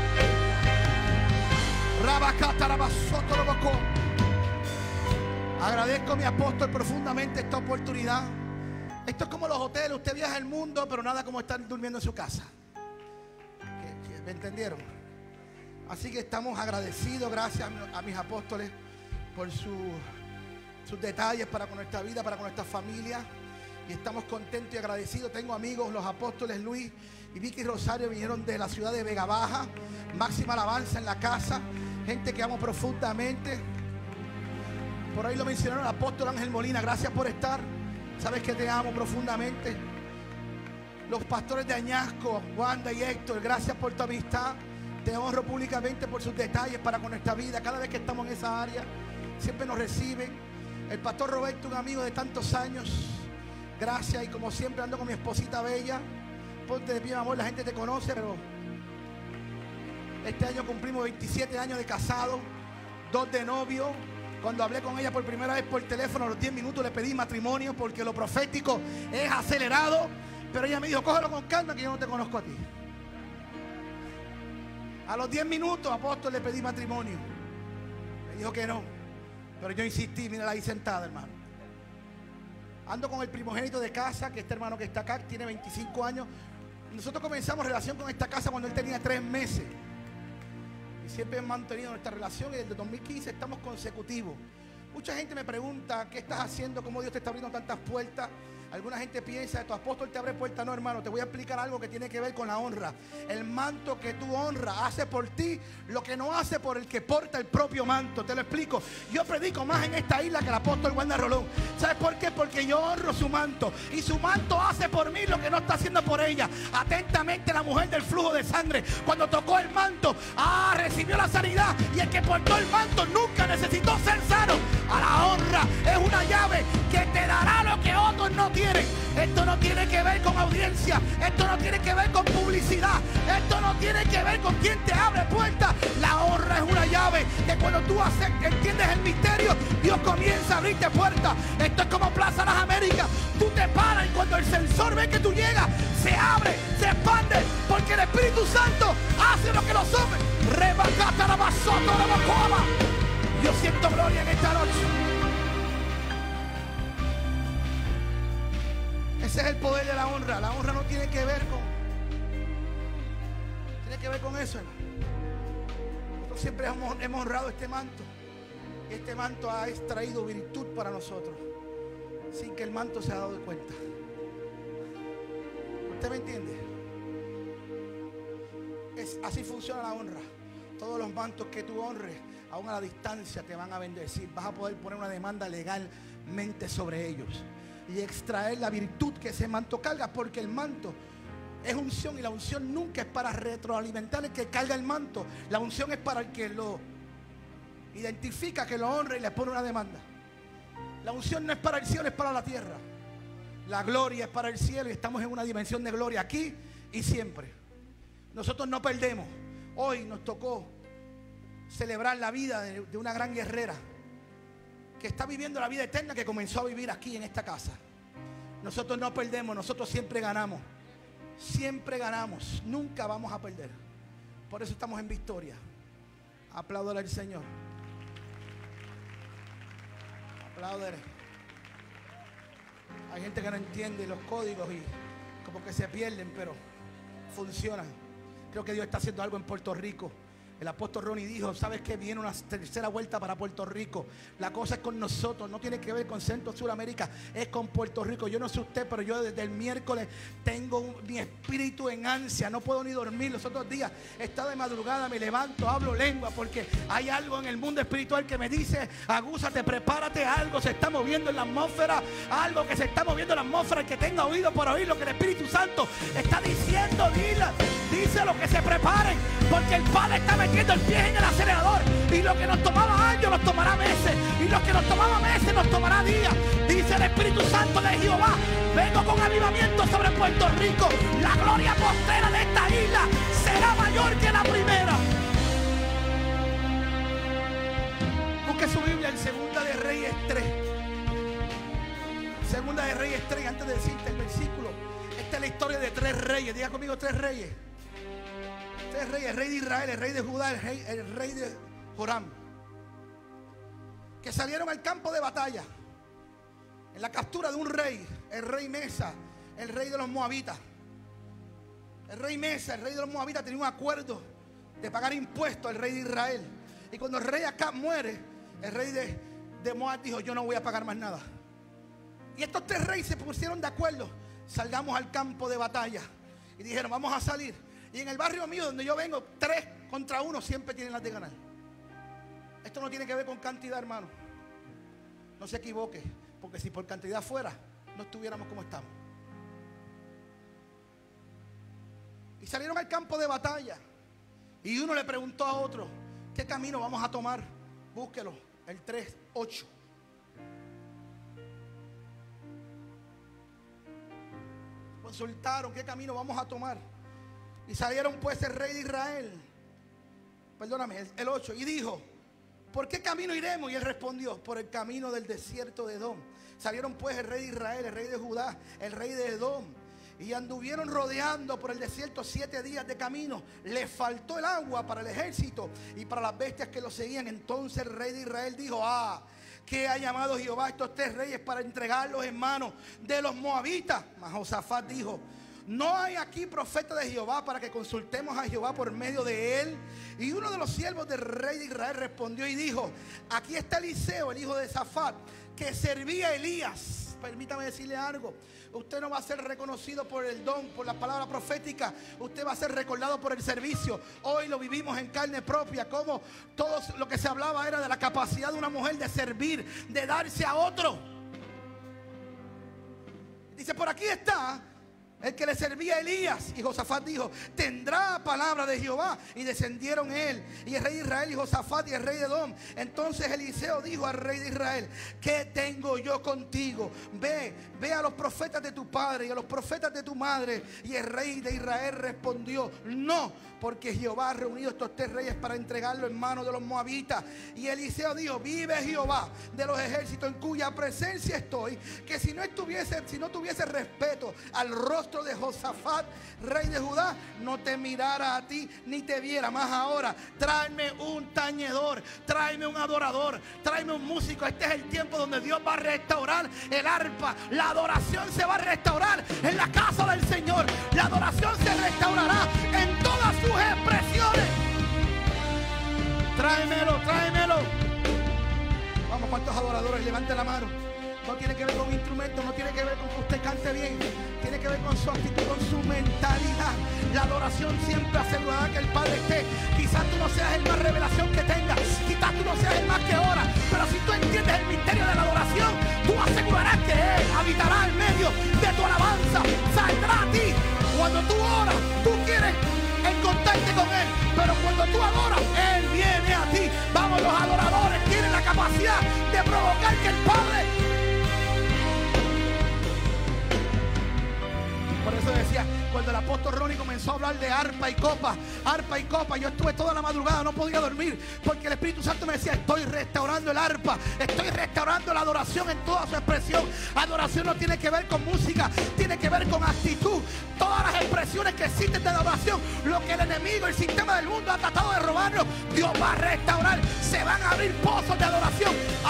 Agradezco a mi apóstol profundamente esta oportunidad. Esto es como los hoteles. Usted viaja el mundo, pero nada como estar durmiendo en su casa. ¿Me entendieron? Así que estamos agradecidos, gracias a mis apóstoles por su, sus detalles para con nuestra vida, para con nuestra familia. Y estamos contentos y agradecidos. Tengo amigos, los apóstoles Luis y Vicky Rosario vinieron de la ciudad de Vega Baja. Máxima alabanza en la casa. Gente que amo profundamente. Por ahí lo mencionaron el apóstol Ángel Molina. Gracias por estar. Sabes que te amo profundamente. Los pastores de Añasco, Wanda y Héctor, gracias por tu amistad. Te honro públicamente por sus detalles para con nuestra vida. Cada vez que estamos en esa área, siempre nos reciben. El pastor Roberto, un amigo de tantos años. Gracias. Y como siempre ando con mi esposita bella. Ponte de pie, mi amor, la gente te conoce, pero este año cumplimos veintisiete años de casado, dos de novio. Cuando hablé con ella por primera vez por teléfono, a los diez minutos le pedí matrimonio, porque lo profético es acelerado. Pero ella me dijo: cógelo con calma, que yo no te conozco a ti. A los diez minutos, apóstol, le pedí matrimonio. Me dijo que no, pero yo insistí. Mira ahí sentada, hermano. Ando con el primogénito de casa, que este hermano que está acá tiene veinticinco años. Nosotros comenzamos relación con esta casa cuando él tenía tres meses. Y siempre hemos mantenido nuestra relación, y desde dos mil quince estamos consecutivos. Mucha gente me pregunta: ¿qué estás haciendo? ¿Cómo Dios te está abriendo tantas puertas? Alguna gente piensa: tu apóstol te abre puertas. No, hermano, te voy a explicar algo que tiene que ver con la honra. El manto que tú honras hace por ti lo que no hace por el que porta el propio manto. Te lo explico. Yo predico más en esta isla que el apóstol Wanda Rolón. ¿Sabes por qué? Porque yo honro su manto, y su manto hace por mí lo que no está haciendo por ella. Atentamente, la mujer del flujo de sangre, cuando tocó el manto, ah, recibió la sanidad. Y el que portó el manto nunca necesitó ser sano, a la honra. Es una llave que te dará lo que otros no tienen. Esto no tiene que ver con audiencia. Esto no tiene que ver con publicidad. Esto no tiene que ver con quién te abre puertas. La honra es una llave que cuando tú haces, entiendes el misterio, Dios comienza a abrirte puertas. Esto es como Plaza Las Américas. Tú te paras y cuando el sensor ve que tú llegas, se abre, se expande, porque el Espíritu Santo hace lo que los hombres. Rebacata la basota la bacoma. Yo siento gloria en esta noche. Ese es el poder de la honra. La honra no tiene que ver con Tiene que ver con eso, hermano. Nosotros siempre hemos, hemos honrado este manto. Y este manto ha extraído virtud para nosotros, sin que el manto se ha dado cuenta. ¿Usted me entiende? Es, así funciona la honra. Todos los mantos que tú honres, aún a la distancia, te van a bendecir. Vas a poder poner una demanda legalmente sobre ellos y extraer la virtud que ese manto carga, porque el manto es unción y la unción nunca es para retroalimentar el que carga el manto. La unción es para el que lo identifica, que lo honra y le pone una demanda. La unción no es para el cielo, es para la tierra. La gloria es para el cielo y estamos en una dimensión de gloria aquí y siempre. Nosotros no perdemos. Hoy nos tocó celebrar la vida de, de una gran guerrera que está viviendo la vida eterna que comenzó a vivir aquí en esta casa. Nosotros no perdemos, nosotros siempre ganamos. Siempre ganamos, nunca vamos a perder. Por eso estamos en victoria. Apláudale al Señor. Apláudale. Hay gente que no entiende los códigos y como que se pierden, pero funcionan. Creo que Dios está haciendo algo en Puerto Rico. El apóstol Ronnie dijo, ¿sabes qué? Viene una tercera vuelta para Puerto Rico. La cosa es con nosotros, no tiene que ver con Centro Suramérica, es con Puerto Rico. Yo no sé usted, pero yo desde el miércoles tengo un, mi espíritu en ansia. No puedo ni dormir. Los otros días he estado de madrugada, me levanto, hablo lengua, porque hay algo en el mundo espiritual que me dice, agúzate, prepárate, algo se está moviendo en la atmósfera, algo que se está moviendo en la atmósfera. El que tenga oído por oír lo que el Espíritu Santo está diciendo, dile, díselo, que se preparen, porque el Padre está metiendo el pie en el acelerador, y lo que nos tomaba años nos tomará meses, y lo que nos tomaba meses nos tomará días. Dice el Espíritu Santo de Jehová, vengo con avivamiento sobre Puerto Rico. La gloria postrera de esta isla será mayor que la primera. Busque su Biblia en Segunda de Reyes tres. Segunda de Reyes tres, antes de decirte el versículo. Esta es la historia de tres reyes. Diga conmigo, tres reyes. Tres reyes, el rey de Israel, el rey de Judá, el rey, el rey de Joram, que salieron al campo de batalla en la captura de un rey, el rey Mesa, el rey de los moabitas. El rey Mesa, el rey de los moabitas, tenía un acuerdo de pagar impuestos al rey de Israel. Y cuando el rey Acab muere, el rey de, de Moab dijo, yo no voy a pagar más nada. Y estos tres reyes se pusieron de acuerdo, salgamos al campo de batalla. Y dijeron, vamos a salir. Y en el barrio mío, donde yo vengo, tres contra uno siempre tienen las de ganar. Esto no tiene que ver con cantidad, hermano. No se equivoque, porque si por cantidad fuera, no estuviéramos como estamos. Y salieron al campo de batalla. Y uno le preguntó a otro, ¿qué camino vamos a tomar? Búsquelo, el tres, ocho. Consultaron, ¿qué camino vamos a tomar? Y salieron pues el rey de Israel, perdóname, el, el ocho, y dijo, ¿por qué camino iremos? Y él respondió, por el camino del desierto de Edom. Salieron pues el rey de Israel, el rey de Judá, el rey de Edom, y anduvieron rodeando por el desierto siete días de camino. Les faltó el agua para el ejército y para las bestias que lo seguían. Entonces el rey de Israel dijo, ah, que ha llamado Jehová a estos tres reyes para entregarlos en manos de los moabitas. Mas Josafat dijo, no hay aquí profeta de Jehová para que consultemos a Jehová por medio de él. Y uno de los siervos del rey de Israel respondió y dijo, aquí está Eliseo, el hijo de Safat, que servía a Elías. Permítame decirle algo, usted no va a ser reconocido por el don, por la palabra profética, usted va a ser recordado por el servicio. Hoy lo vivimos en carne propia, como todo lo que se hablaba era de la capacidad de una mujer de servir, de darse a otro. Dice, por aquí está el que le servía a Elías. Y Josafat dijo: tendrá palabra de Jehová. Y descendieron él y el rey de Israel y Josafat y el rey de Edom. Entonces Eliseo dijo al rey de Israel: ¿qué tengo yo contigo? Ve, ve a los profetas de tu padre y a los profetas de tu madre. Y el rey de Israel respondió: no, porque Jehová ha reunido estos tres reyes para entregarlo en manos de los moabitas. Y Eliseo dijo: vive Jehová de los ejércitos, en cuya presencia estoy, que si no estuviese, si no tuviese respeto al rostro de Josafat, rey de Judá, no te mirara a ti ni te viera. Más ahora, tráeme un tañedor, tráeme un adorador, tráeme un músico. Este es el tiempo donde Dios va a restaurar el arpa. La adoración se va a restaurar en la casa del Señor. La adoración se restaurará en todas sus expresiones. Tráemelo, tráemelo. Vamos, ¿cuántos adoradores? Levanten la mano. No tiene que ver con instrumentos, no tiene que ver con que usted cante bien. Tiene que ver con su actitud, con su mentalidad. La adoración siempre asegurará que el Padre esté. Quizás tú no seas el más revelación que tengas, quizás tú no seas el más que ora, pero si tú entiendes el misterio de la adoración, tú asegurarás que Él habitará en medio de tu alabanza. Saldrá a ti. Cuando tú oras, tú quieres encontrarte con Él, pero cuando tú adoras, Él viene a ti. Vamos, los adoradores tienen la capacidad de provocar que el Padre... Por eso decía, cuando el apóstol Ronnie comenzó a hablar de arpa y copa, arpa y copa, yo estuve toda la madrugada, no podía dormir, porque el Espíritu Santo me decía: estoy restaurando el arpa, estoy restaurando la adoración en toda su expresión. Adoración no tiene que ver con música, tiene que ver con actitud. Todas las expresiones que existen de adoración, lo que el enemigo, el sistema del mundo ha tratado de robarnos, Dios va a restaurar. Se van a abrir pozos de adoración.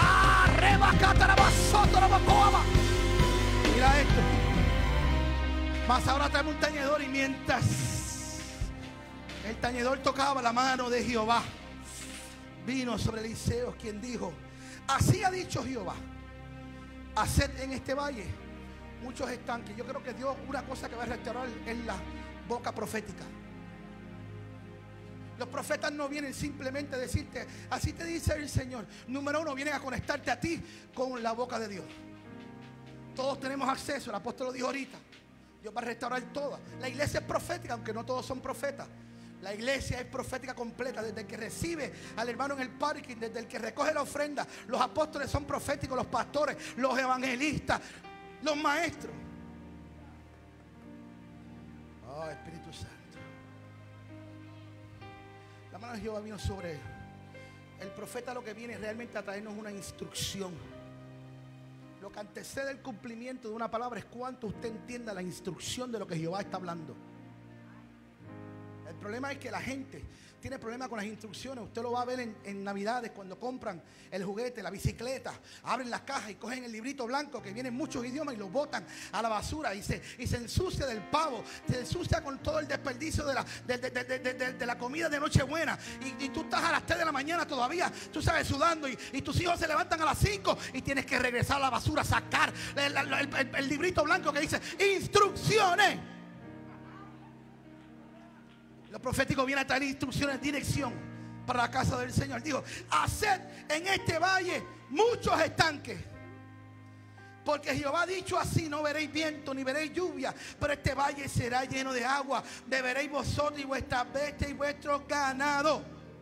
Mira esto. Mas ahora trae un tañedor, y mientras el tañedor tocaba, la mano de Jehová vino sobre Eliseo, quien dijo: así ha dicho Jehová, haced en este valle muchos estanques. Yo creo que Dios, una cosa que va a restaurar es la boca profética. Los profetas no vienen simplemente a decirte: así te dice el Señor. Número uno, vienen a conectarte a ti con la boca de Dios. Todos tenemos acceso, el apóstol lo dijo ahorita. Dios va a restaurar toda. La iglesia es profética, aunque no todos son profetas. La iglesia es profética completa, desde el que recibe al hermano en el parking, desde el que recoge la ofrenda. Los apóstoles son proféticos, los pastores, los evangelistas, los maestros. Oh, Espíritu Santo. La mano de Jehová vino sobre él. El profeta lo que viene realmente a traernos una instrucción. Lo que antecede el cumplimiento de una palabra es cuánto usted entienda la instrucción de lo que Jehová está hablando. El problema es que la gente tiene problemas con las instrucciones. Usted lo va a ver en, en Navidades, cuando compran el juguete, la bicicleta, abren las cajas y cogen el librito blanco que viene en muchos idiomas y lo botan a la basura, y se, y se ensucia del pavo, se ensucia con todo el desperdicio de la, de, de, de, de, de, de la comida de Nochebuena, y, y tú estás a las tres de la mañana todavía, tú sabes, sudando, y, y tus hijos se levantan a las cinco y tienes que regresar a la basura, sacar el, el, el, el librito blanco que dice instrucciones. Lo profético viene a traer instrucciones, dirección para la casa del Señor. Dijo: haced en este valle muchos estanques, porque Jehová ha dicho así: no veréis viento ni veréis lluvia, pero este valle será lleno de agua. Beberéis vosotros y vuestras bestias y vuestros ganados.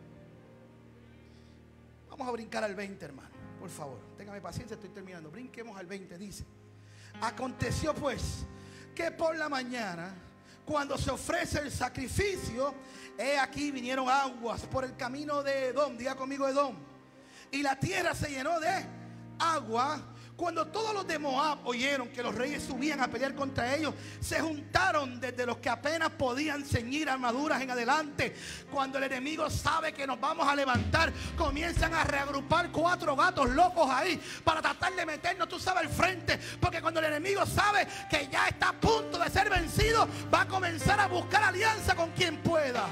Vamos a brincar al veinte, hermano, por favor, téngame paciencia, estoy terminando. Brinquemos al veinte. Dice: aconteció pues que por la mañana, cuando se ofrece el sacrificio, he aquí vinieron aguas por el camino de Edom. Diga conmigo, Edom. Y la tierra se llenó de agua. Cuando todos los de Moab oyeron que los reyes subían a pelear contra ellos, se juntaron desde los que apenas podían ceñir armaduras en adelante. Cuando el enemigo sabe que nos vamos a levantar, comienzan a reagrupar cuatro gatos locos ahí para tratar de meternos, tú sabes, al frente. Porque cuando el enemigo sabe que ya está a punto de ser vencido, va a comenzar a buscar alianza con quien pueda.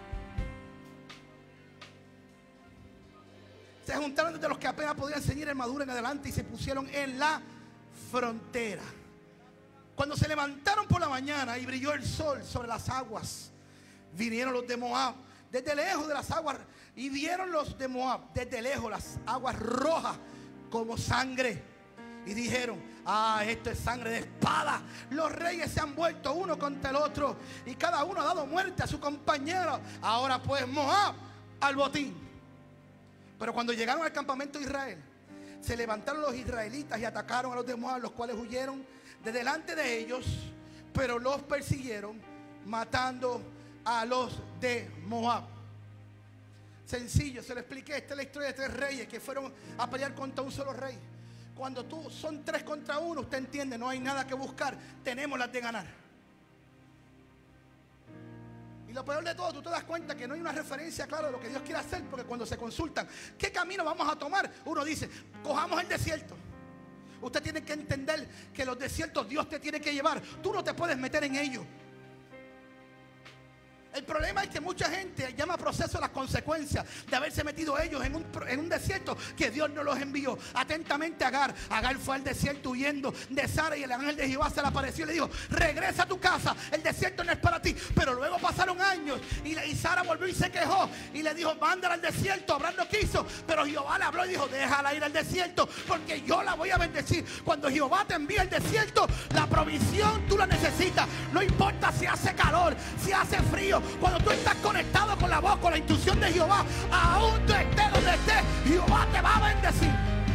Se juntaron desde los que apenas podían ceñir armadura en adelante y se pusieron en la frontera. Cuando se levantaron por la mañana y brilló el sol sobre las aguas, vinieron los de Moab desde lejos de las aguas, y vieron los de Moab desde lejos las aguas rojas como sangre, y dijeron: Ah, esto es sangre de espada. Los reyes se han vuelto uno contra el otro y cada uno ha dado muerte a su compañero. Ahora pues Moab al botín. Pero cuando llegaron al campamento de Israel, se levantaron los israelitas y atacaron a los de Moab, los cuales huyeron de delante de ellos, pero los persiguieron, matando a los de Moab. Sencillo, se lo expliqué. Esta es la historia de tres reyes que fueron a pelear contra un solo rey. Cuando tú son tres contra uno, usted entiende, no hay nada que buscar, tenemos las de ganar. Y lo peor de todo, tú te das cuenta que no hay una referencia clara de lo que Dios quiere hacer, porque cuando se consultan, ¿qué camino vamos a tomar? Uno dice, cojamos el desierto. Usted tiene que entender que los desiertos Dios te tiene que llevar. Tú no te puedes meter en ellos. El problema es que mucha gente llama proceso a las consecuencias de haberse metido ellos en un, en un desierto que Dios no los envió. Atentamente Agar. Agar fue al desierto huyendo de Sara y el ángel de Jehová se le apareció y le dijo, regresa a tu casa, el desierto no es para ti. Pero luego pasaron años y, y Sara volvió y se quejó y le dijo, mándala al desierto. Abraham no quiso, pero Jehová le habló y dijo, déjala ir al desierto porque yo la voy a bendecir. Cuando Jehová te envía al desierto, la provisión tú la necesitas. No importa si hace calor, si hace frío. Cuando tú estás conectado con la voz, con la instrucción de Jehová, aún tú estés donde estés, Jehová te va a bendecir.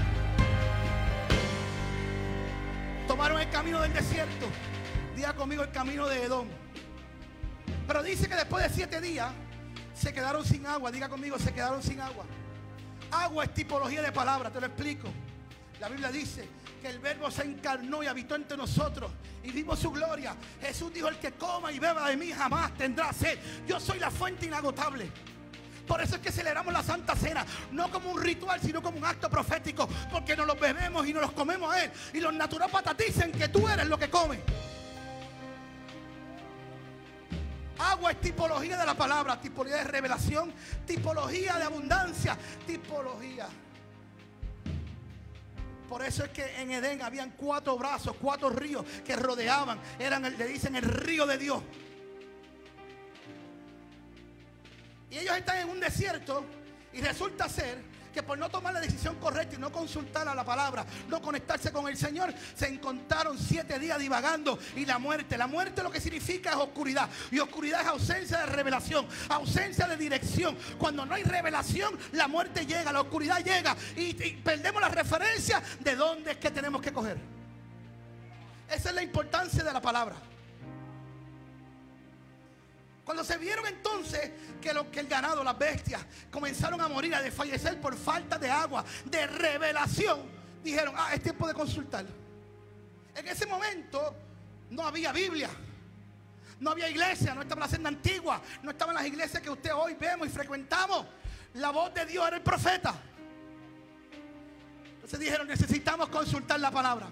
Tomaron el camino del desierto. Diga conmigo el camino de Edom. Pero dice que después de siete días se quedaron sin agua. Diga conmigo, se quedaron sin agua. Agua es tipología de palabra, te lo explico. La Biblia dice que el verbo se encarnó y habitó entre nosotros y vimos su gloria. Jesús dijo, el que coma y beba de mí jamás tendrá sed. Yo soy la fuente inagotable. Por eso es que celebramos la Santa Cena, no como un ritual, sino como un acto profético, porque nos los bebemos y nos los comemos a Él. Y los naturópatas dicen que tú eres lo que comes. Agua es tipología de la palabra, tipología de revelación, tipología de abundancia, tipología. Por eso es que en Edén habían cuatro brazos, cuatro ríos que rodeaban. Eran, le dicen, el río de Dios. Y ellos están en un desierto y resulta ser que por no tomar la decisión correcta y no consultar a la palabra, no conectarse con el Señor, se encontraron siete días divagando. Y la muerte, la muerte lo que significa es oscuridad. Y oscuridad es ausencia de revelación, ausencia de dirección. Cuando no hay revelación, la muerte llega, la oscuridad llega y, y perdemos la referencia de dónde es que tenemos que coger. Esa es la importancia de la palabra. Cuando se vieron entonces que, lo, que el ganado, las bestias, comenzaron a morir, a desfallecer por falta de agua, de revelación, dijeron, ah, es tiempo de consultar. En ese momento no había Biblia, no había iglesia, no estaba la senda antigua, no estaban las iglesias que usted hoy vemos y frecuentamos. La voz de Dios era el profeta. Entonces dijeron, necesitamos consultar la palabra.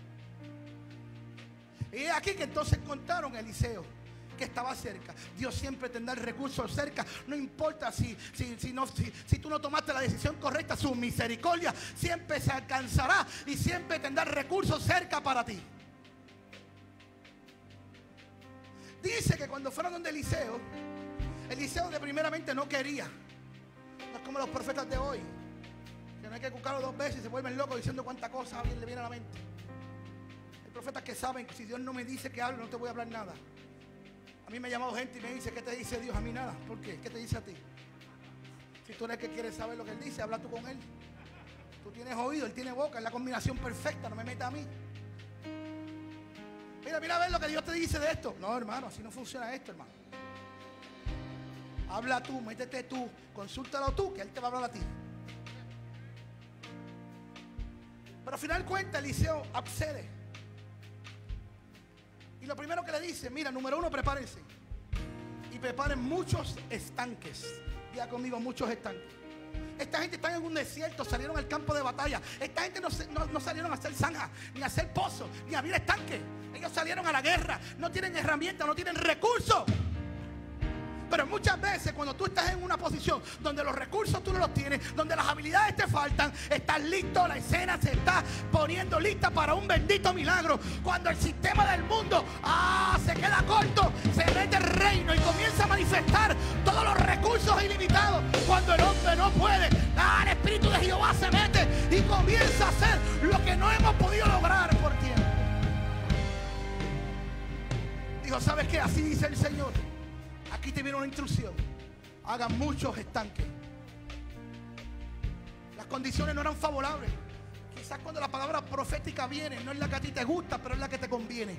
Y es aquí que entonces encontraron a Eliseo, que estaba cerca. Dios siempre tendrá el recurso cerca. No importa si, si, si, no, si, si tú no tomaste la decisión correcta, su misericordia siempre se alcanzará y siempre tendrá el recurso cerca para ti. Dice que cuando fueron donde Eliseo, Eliseo de primeramente no quería. No es como los profetas de hoy, que no hay que buscarlo dos veces y se vuelven locos diciendo cuántas cosas a alguien le viene a la mente. Hay profetas que saben que si Dios no me dice que hable, no te voy a hablar nada. A mí me ha llamado gente y me dice, ¿qué te dice Dios? A mí nada. ¿Por qué? ¿Qué te dice a ti? Si tú eres el que quieres saber lo que Él dice, habla tú con Él. Tú tienes oído, Él tiene boca, es la combinación perfecta, no me meta a mí. Mira, mira a ver lo que Dios te dice de esto. No, hermano, así no funciona esto, hermano. Habla tú, métete tú, consúltalo tú, que Él te va a hablar a ti. Pero al final cuenta, Eliseo accede. Y lo primero que le dice, mira, número uno, prepárense. Y preparen muchos estanques. Diga conmigo, muchos estanques. Esta gente está en un desierto, salieron al campo de batalla. Esta gente no, no, no salieron a hacer zanja, ni a hacer pozos, ni a abrir estanques. Ellos salieron a la guerra, no tienen herramientas, no tienen recursos. Pero muchas veces cuando tú estás en una posición donde los recursos tú no los tienes, donde las habilidades te faltan, estás listo, la escena se está poniendo lista para un bendito milagro. Cuando el sistema del mundo ah, se queda corto, se mete el reino y comienza a manifestar todos los recursos ilimitados. Cuando el hombre no puede, ah, el Espíritu de Jehová se mete y comienza a hacer lo que no hemos podido lograr por tiempo. dijo, ¿sabes qué? Así dice el Señor. Aquí te viene una instrucción. Hagan muchos estanques. Las condiciones no eran favorables. Quizás cuando la palabra profética viene, no es la que a ti te gusta, pero es la que te conviene.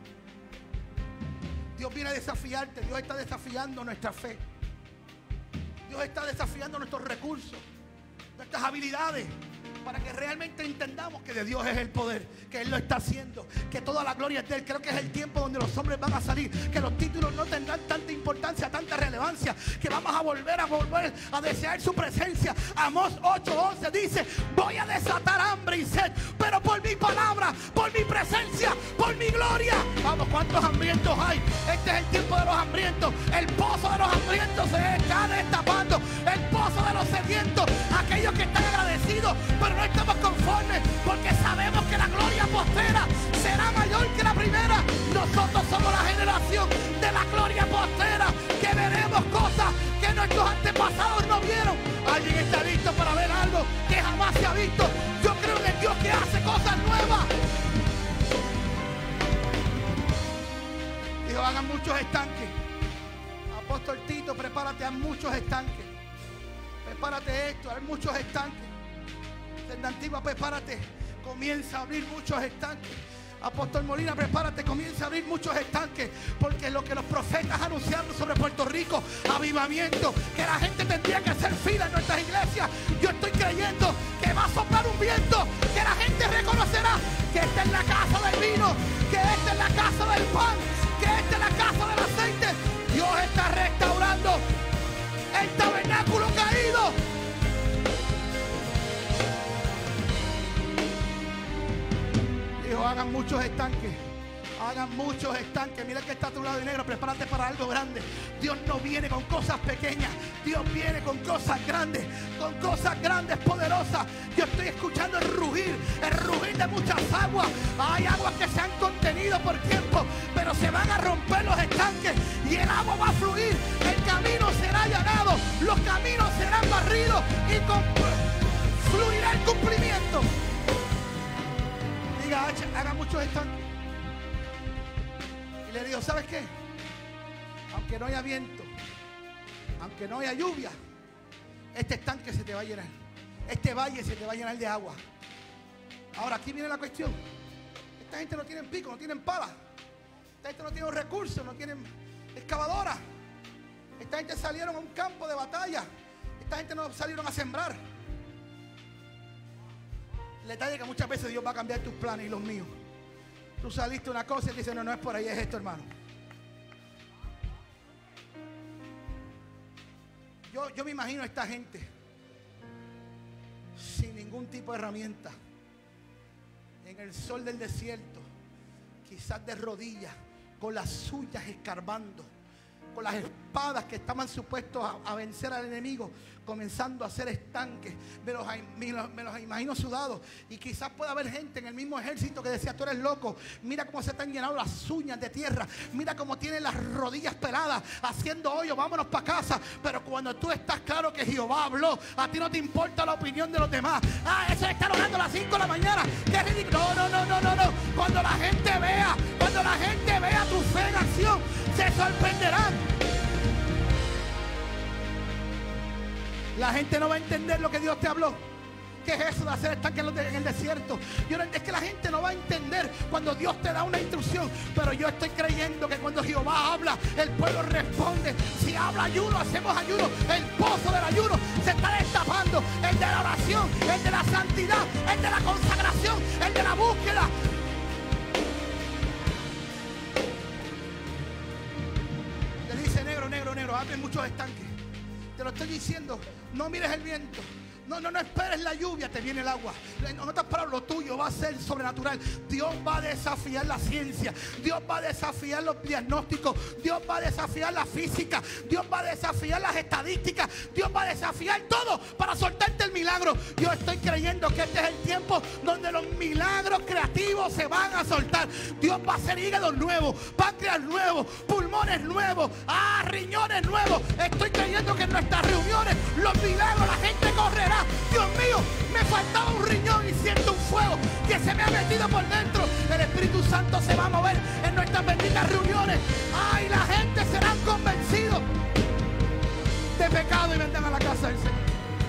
Dios viene a desafiarte. Dios está desafiando nuestra fe. Dios está desafiando nuestros recursos, nuestras habilidades, para que realmente entendamos que de Dios es el poder, que Él lo está haciendo, que toda la gloria es de Él. Creo que es el tiempo donde los hombres van a salir, que los títulos no tendrán tanta importancia, tanta relevancia, que vamos a volver a volver a desear su presencia. Amós ocho once dice, voy a desatar hambre y sed, pero por mi palabra, por mi presencia, por mi gloria. Vamos, ¿cuántos hambrientos hay? Este es el tiempo de los hambrientos. El pozo de los hambrientos se está destapando. El pozo de los sedientos, aquellos que están agradecidos, pero no estamos conformes, porque sabemos que la gloria postera será mayor que la primera. Nosotros somos la generación de la gloria postera, que veremos cosas que nuestros antepasados no vieron. ¿Alguien está listo para ver algo que jamás se ha visto? Yo creo en el Dios que hace cosas nuevas. Dijo, hagan muchos estanques. Apóstol Tito, prepárate a muchos estanques. Prepárate esto, hay muchos estanques. Senda Antigua, prepárate, comienza a abrir muchos estanques. Apóstol Molina, prepárate, comienza a abrir muchos estanques, porque lo que los profetas anunciaron sobre Puerto Rico, avivamiento, que la gente tendría que hacer fila en nuestras iglesias. Yo estoy creyendo que va a soplar un viento, que la gente reconocerá que esta es la casa del vino, que esta es la casa del pan, que esta es la casa del aceite. Dios está restaurando el tabernáculo caído. Dijo, hagan muchos estanques. Hagan muchos estanques. Mira que está a tu lado de negro. Prepárate para algo grande. Dios no viene con cosas pequeñas. Dios viene con cosas grandes. Con cosas grandes, poderosas. Yo estoy escuchando el rugir. El rugir de muchas aguas. Hay aguas que se han contenido por tiempo, pero se van a romper los estanques y el agua va a fluir. El camino será allanado. Los caminos serán barridos y con... fluirá el cumplimiento. Diga, haga muchos estanques. Y le digo, ¿sabes qué? Aunque no haya viento, aunque no haya lluvia, este estanque se te va a llenar. Este valle se te va a llenar de agua. Ahora aquí viene la cuestión. Esta gente no tiene pico, no tienen pala. Esta gente no tiene recursos, no tienen excavadora. Esta gente salieron a un campo de batalla. Esta gente no salieron a sembrar. El detalle es que muchas veces Dios va a cambiar tus planes y los míos. Tú saliste una cosa y te dice, no, no es por ahí, es esto, hermano. Yo, yo me imagino a esta gente sin ningún tipo de herramienta, en el sol del desierto, quizás de rodillas, con las uñas escarbando, con las espadas que estaban supuestos a, a vencer al enemigo, comenzando a hacer estanques. Me los, me, los, me los imagino sudados. Y quizás pueda haber gente en el mismo ejército que decía, tú eres loco, mira cómo se están llenando las uñas de tierra, mira cómo tienen las rodillas peladas, haciendo hoyo, vámonos para casa. Pero cuando tú estás claro que Jehová habló, a ti no te importa la opinión de los demás. Ah, eso de estar orando a las cinco de la mañana, qué ridículo. No, no, no, no, no, no. Cuando la gente vea, cuando la gente vea tu fe en acción, se sorprenderán. La gente no va a entender lo que Dios te habló. ¿Qué es eso de hacer estanques en el desierto? Yo no, es que la gente no va a entender cuando Dios te da una instrucción. Pero yo estoy creyendo que cuando Jehová habla, el pueblo responde. Si habla ayuno, hacemos ayuno. El pozo del ayuno se está destapando. El de la oración, el de la santidad, el de la consagración, el de la búsqueda. Le dice, negro, negro, negro, abren muchos estanques. Te lo estoy diciendo, no mires el viento. No, no, no esperes la lluvia, te viene el agua. En otras palabras, lo tuyo va a ser sobrenatural. Dios va a desafiar la ciencia. Dios va a desafiar los diagnósticos. Dios va a desafiar la física. Dios va a desafiar las estadísticas. Dios va a desafiar todo para soltarte el milagro. Yo estoy creyendo que este es el tiempo donde los milagros creativos se van a soltar. Dios va a hacer hígados nuevos, páncreas nuevos, pulmones nuevos, ah, riñones nuevos. Estoy creyendo que en nuestras reuniones los milagros, la gente correrá. Dios mío, me faltaba un riñón y siento un fuego que se me ha metido por dentro. El Espíritu Santo se va a mover en nuestras benditas reuniones. pecado y vengan a la casa del Señor.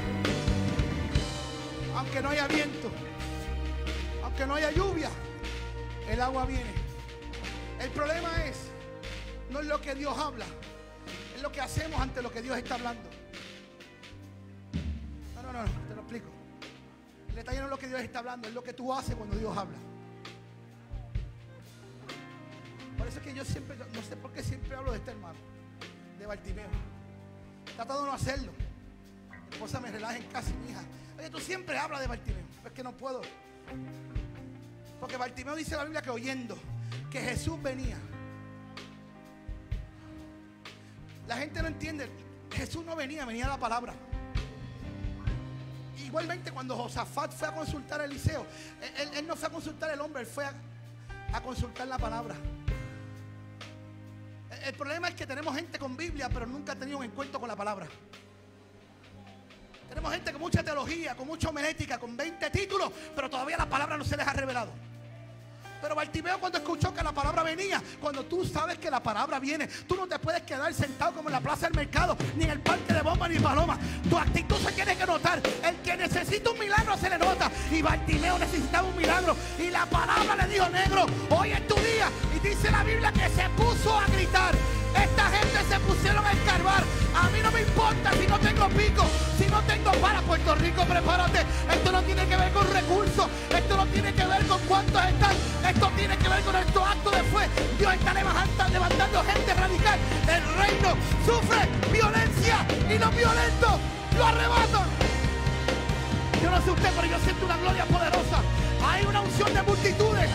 Aunque no haya viento, aunque no haya lluvia, el agua viene. El problema es, no es lo que Dios habla, es lo que hacemos ante lo que Dios está hablando. No, no, no, no, te lo explico. El detalle no es lo que Dios está hablando, es lo que tú haces cuando Dios habla. Por eso es que yo siempre, no sé por qué siempre hablo de este hermano, de Bartimeo. Trato de no hacerlo. Mi esposa me relaja en casa y mi hija, oye, tú siempre hablas de Bartimeo. Es que no puedo. Porque Bartimeo dice la Biblia que oyendo que Jesús venía. La gente no entiende. Jesús no venía, venía la palabra. Igualmente cuando Josafat fue a consultar a Eliseo, él, él no fue a consultar al hombre, él fue a, a consultar la palabra. El, el problema es que tenemos gente con Biblia, pero nunca ha tenido un encuentro con la palabra. Tenemos gente con mucha teología, con mucha homilética, con veinte títulos, pero todavía la palabra no se les ha revelado. Pero Bartimeo, cuando escuchó que la palabra venía, cuando tú sabes que la palabra viene, tú no te puedes quedar sentado como en la plaza del mercado, ni en el parque de bomba, ni paloma. Tu actitud se tiene que notar. El que necesita un milagro se le nota. Y Bartimeo necesitaba un milagro. Y la palabra le dijo: negro, hoy es tu día. Y dice la Biblia que se puso a gritar. Esta gente se pusieron a escarbar. A mí no me importa si no tengo pico, si no tengo para. Puerto Rico, prepárate. Esto no tiene que ver con recursos. Esto no tiene que ver con cuántos están. Esto tiene que ver con nuestro acto de fe. Dios está levantando, levantando gente radical. El reino sufre violencia y los violentos lo arrebatan. Yo no sé usted, pero yo siento una gloria poderosa. Hay una unción de multitudes.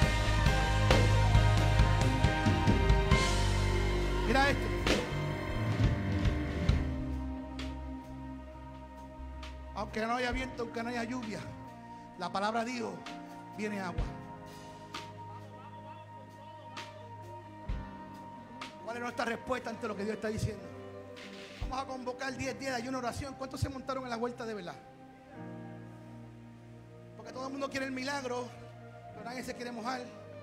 Mira esto. Aunque no haya viento, aunque no haya lluvia, la palabra dijo, viene agua. ¿Cuál es nuestra respuesta ante lo que Dios está diciendo? Vamos a convocar diez días de ayuno, oración. ¿Cuántos se montaron en la vuelta de verdad? Porque todo el mundo quiere el milagro, pero nadie se quiere mojar.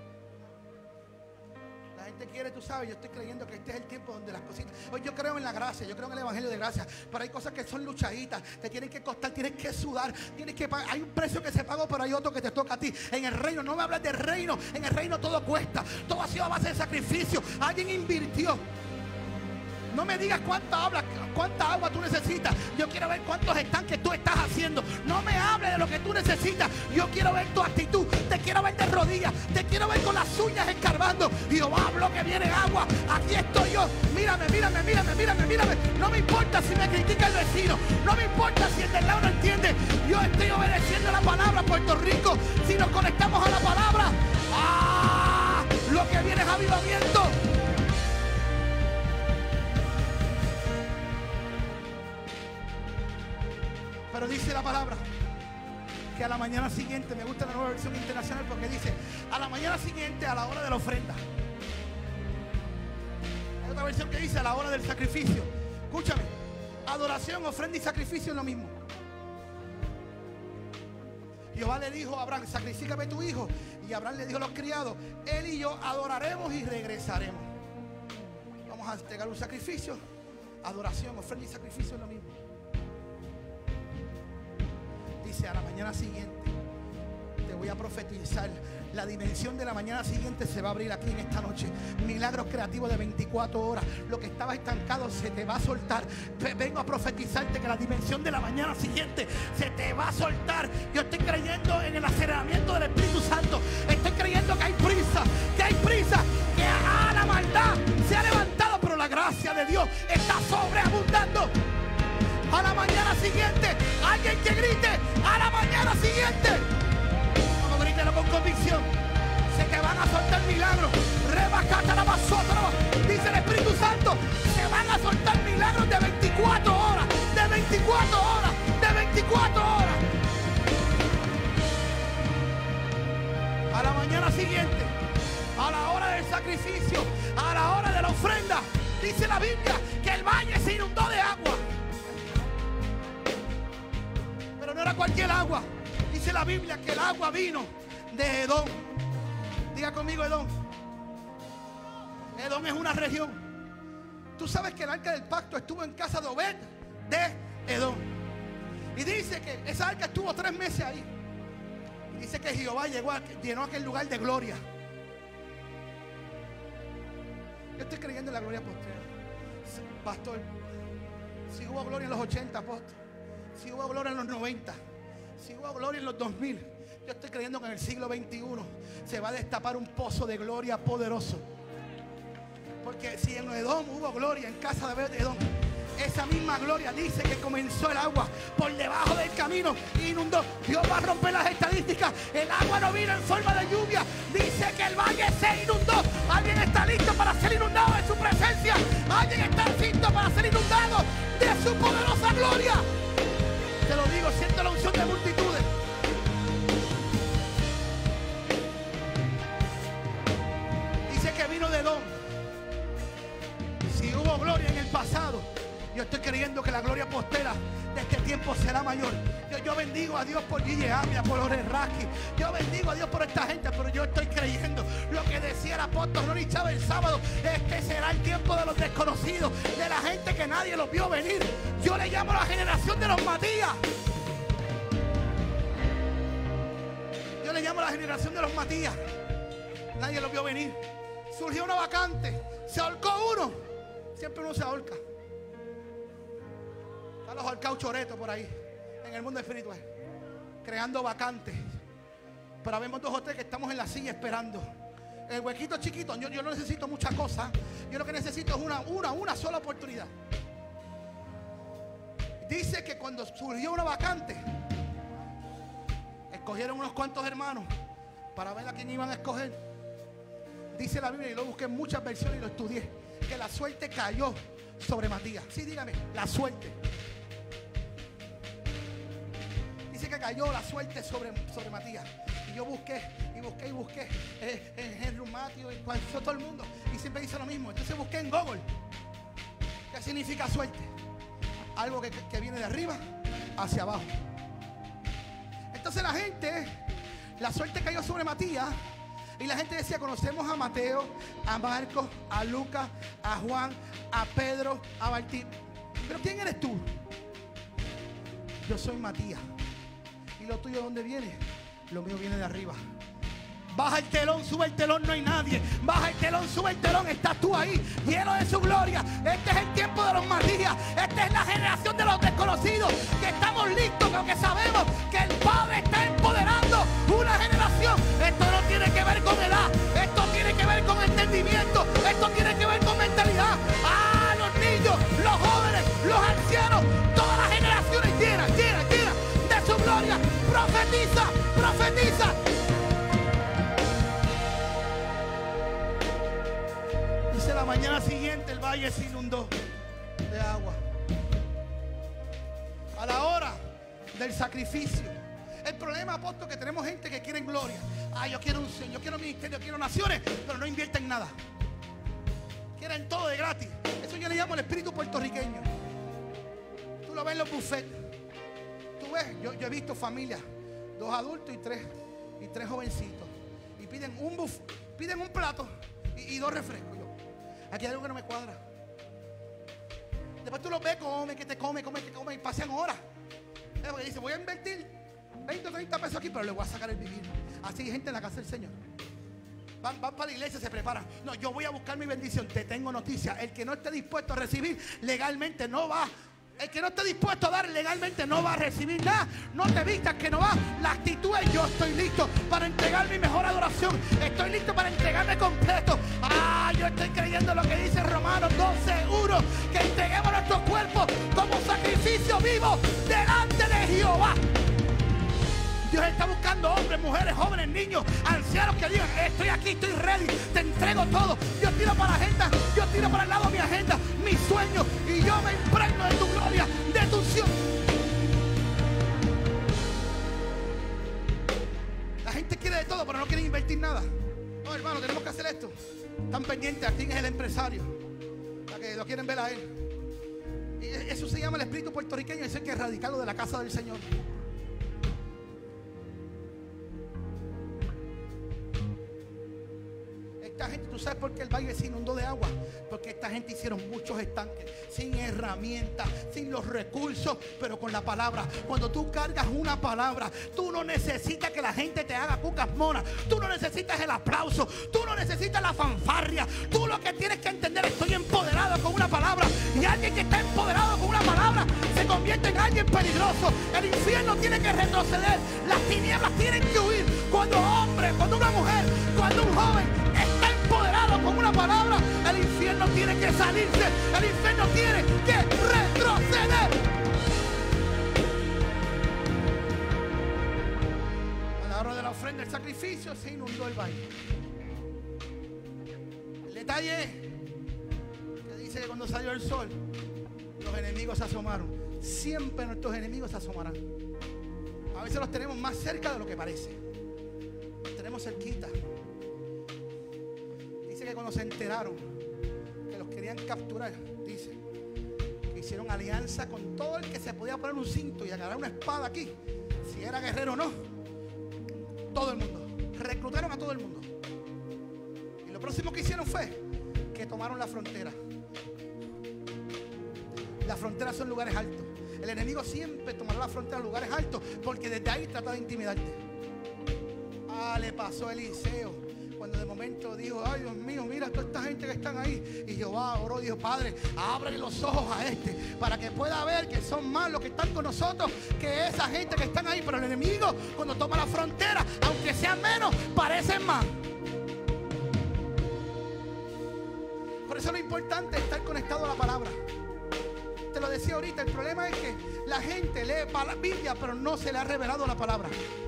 La gente quiere, tú sabes, yo estoy creyendo que este es el tiempo donde las cositas. Hoy yo creo en la gracia, yo creo en el evangelio de gracia, pero hay cosas que son luchaditas, te tienen que costar, tienes que sudar, tienes que pagar. Hay un precio que se pagó, pero hay otro que te toca a ti. En el reino, no me hables del reino, en el reino todo cuesta, todo ha sido a base de sacrificio. Alguien invirtió. No me digas cuánta agua, cuánta agua tú necesitas. Yo quiero ver cuántos estanques tú estás haciendo. No me hables de lo que tú necesitas. Yo quiero ver tu actitud. Te quiero ver de rodillas. Te quiero ver con las uñas escarbando. Y yo hablo que viene agua. Aquí estoy yo. Mírame, mírame, mírame, mírame, mírame. No me importa si me critica el vecino. No me importa si el del lado no entiende. Yo estoy obedeciendo la palabra, Puerto Rico. Si nos conectamos a la palabra, ¡ah! Lo que viene es avivamiento. Pero dice la palabra que a la mañana siguiente, me gusta la nueva versión internacional porque dice, a la mañana siguiente, a la hora de la ofrenda. Hay otra versión que dice a la hora del sacrificio. Escúchame, adoración, ofrenda y sacrificio es lo mismo. Jehová le dijo a Abraham, sacrifícame tu hijo. Y Abraham le dijo a los criados, él y yo adoraremos y regresaremos. Vamos a entregar un sacrificio. Adoración, ofrenda y sacrificio es lo mismo. Dice, a la mañana siguiente te voy a profetizar. La dimensión de la mañana siguiente se va a abrir aquí en esta noche. Milagros creativos de veinticuatro horas. Lo que estaba estancado se te va a soltar. Vengo a profetizarte que la dimensión de la mañana siguiente se te va a soltar. Yo estoy creyendo en el aceleramiento del Espíritu Santo. Estoy creyendo que hay prisa, que hay prisa, que ah, la maldad se ha levantado, pero la gracia de Dios está sobreabundando. A la mañana siguiente, alguien que grite, a la mañana siguiente. Vamos, grítelo con convicción. Se te van a soltar milagros. Rebacata la basota. Dice el Espíritu Santo, se van a soltar milagros de veinticuatro horas, de veinticuatro horas, de veinticuatro horas. A la mañana siguiente, a la hora del sacrificio, a la hora de la ofrenda, dice la Biblia que el valle se inundó de agua. Pero no era cualquier agua. Dice la Biblia que el agua vino de Edom. Diga conmigo, Edom. Edom es una región. Tú sabes que el arca del pacto estuvo en casa de Obed de Edom. Y dice que esa arca estuvo tres meses ahí. Y dice que Jehová llegó a, llenó aquel lugar de gloria. Yo estoy creyendo en la gloria postrera. Pastor, si hubo gloria en los ochenta, apóstol, si hubo gloria en los noventa, si hubo gloria en los dos mil, yo estoy creyendo que en el siglo veintiuno se va a destapar un pozo de gloria poderoso. Porque si en Edom hubo gloria, en casa de Edom, esa misma gloria dice que comenzó el agua por debajo del camino e inundó. Dios va a romper las estadísticas. El agua no vino en forma de lluvia. Dice que el valle se inundó. Alguien está listo para ser inundado de su presencia. Alguien está listo para ser inundado de su poderosa gloria. Te lo digo, siento la unción de multitudes. Dice que vino de Edom. Si hubo gloria en el pasado, yo estoy creyendo que la gloria postera de este tiempo será mayor. Yo, yo bendigo a Dios por Guille Amia, por Jorge Rasky. Yo bendigo a Dios por esta gente, pero yo estoy creyendo lo que decía el apóstol Ronnie Chávez el sábado. Este será el tiempo de los desconocidos, de la gente que nadie los vio venir. Yo le llamo la generación de los Matías. Yo le llamo la generación de los Matías. Nadie los vio venir. Surgió una vacante, se ahorcó uno. Siempre uno se ahorca. Están los ahorcados choretos por ahí, en el mundo espiritual, creando vacantes. Pero vemos dos o tres que estamos en la silla esperando. El huequito chiquito, yo, yo no necesito muchas cosas. Yo lo que necesito es una, una, una sola oportunidad. Dice que cuando surgió una vacante, escogieron unos cuantos hermanos para ver a quién iban a escoger. Dice la Biblia, y lo busqué en muchas versiones y lo estudié, que la suerte cayó sobre Matías. Sí, dígame, la suerte. Dice que cayó la suerte sobre, sobre Matías. Y yo busqué, y busqué, y busqué eh, en Henry Matthew, y pasó todo el mundo. Y siempre dice lo mismo. Entonces busqué en Google qué significa suerte. Algo que, que viene de arriba hacia abajo. Entonces la gente, la suerte cayó sobre Matías. Y la gente decía, conocemos a Mateo, a Marcos, a Lucas, a Juan, a Pedro, a Bartim. Pero ¿quién eres tú? Yo soy Matías. ¿Y lo tuyo de dónde viene? Lo mío viene de arriba. Baja el telón, sube el telón, no hay nadie. Baja el telón, sube el telón, estás tú ahí, lleno de su gloria. Este es el tiempo de los Matías. Esta es la generación de los desconocidos, que estamos listos, porque sabemos que el Padre está empoderando una generación. Esto no tiene que ver con edad, esto tiene que ver con entendimiento, esto tiene que ver con mentalidad. Ah, los niños, los jóvenes, los ancianos, todas las generaciones llenas, llenas, llenas de su gloria. Profetiza, profetiza. Dice la mañana siguiente el valle se inundó de agua. A la hora del sacrificio. El problema, apóstol, que tenemos gente que quiere gloria. Ah, yo quiero un yo quiero ministerio, yo quiero naciones, pero no invierten nada. Quieren todo de gratis. Eso yo le llamo el espíritu puertorriqueño. Tú lo ves en los buffets. Tú ves, yo, yo he visto familias, dos adultos y tres, y tres jovencitos. Y piden un buff, piden un plato y, y dos refrescos. Yo, aquí hay algo que no me cuadra. Después tú los ves, come, que te come, come, que come, y pasan horas. Porque dice, voy a invertir veinte o treinta pesos aquí, pero le voy a sacar el vivir. Así hay gente en la casa del Señor. Van, van para la iglesia, se preparan. No, yo voy a buscar mi bendición. Te tengo noticia. El que no esté dispuesto a recibir legalmente no va. El que no esté dispuesto a dar legalmente no va a recibir nada. No te vistas que no va. La actitud es: yo estoy listo para entregar mi mejor adoración. Estoy listo para entregarme completo. Ah, yo estoy creyendo lo que dice Romanos doce uno, que entreguemos nuestros cuerpos como sacrificio vivo delante de Jehová. Dios está buscando hombres, mujeres, jóvenes, niños, ancianos que digan: estoy aquí, estoy ready, te entrego todo. Yo tiro para la agenda, yo tiro para el lado mi agenda, mis sueños, y yo me impregno de tu gloria, de tu unción. La gente quiere de todo, pero no quiere invertir nada. No, hermano, tenemos que hacer esto. Están pendientes a quién es el empresario, para que lo quieren ver a él. Y eso se llama el espíritu puertorriqueño, eso hay que erradicarlo de la casa del Señor. Esta gente, ¿tú sabes por qué el valle se inundó de agua? Porque esta gente hicieron muchos estanques, sin herramientas, sin los recursos, pero con la palabra. Cuando tú cargas una palabra, tú no necesitas que la gente te haga cucas monas, tú no necesitas el aplauso, tú no necesitas la fanfarria. Tú lo que tienes que entender: estoy empoderado con una palabra, y alguien que está empoderado con una palabra se convierte en alguien peligroso. El infierno tiene que retroceder, las tinieblas tienen que huir. Cuando hombre, cuando una mujer, cuando un joven está empoderado con una palabra, el infierno tiene que salirse, el infierno tiene que retroceder. A la hora de la ofrenda, el sacrificio, se inundó el valle. El detalle es que dice que cuando salió el sol, los enemigos se asomaron. Siempre nuestros enemigos se asomarán. A veces los tenemos más cerca de lo que parece. Los tenemos cerquita. Dice que cuando se enteraron que los querían capturar, dice que hicieron alianza con todo el que se podía poner un cinto y agarrar una espada aquí, si era guerrero o no. Todo el mundo. Reclutaron a todo el mundo. Y lo próximo que hicieron fue que tomaron la frontera. Las fronteras son lugares altos. El enemigo siempre tomará la frontera en lugares altos, porque desde ahí trata de intimidarte. Ah, le pasó a Eliseo cuando de momento dijo: ay, Dios mío, mira toda esta gente que están ahí. Y Jehová oró, dijo: Padre, ábrele los ojos a este, para que pueda ver que son más los que están con nosotros que esa gente que están ahí. Pero el enemigo, cuando toma la frontera, aunque sean menos, parecen más. Por eso lo importante es estar conectado a la palabra. Te lo decía ahorita, el problema es que la gente lee la Biblia, pero no se le ha revelado la palabra.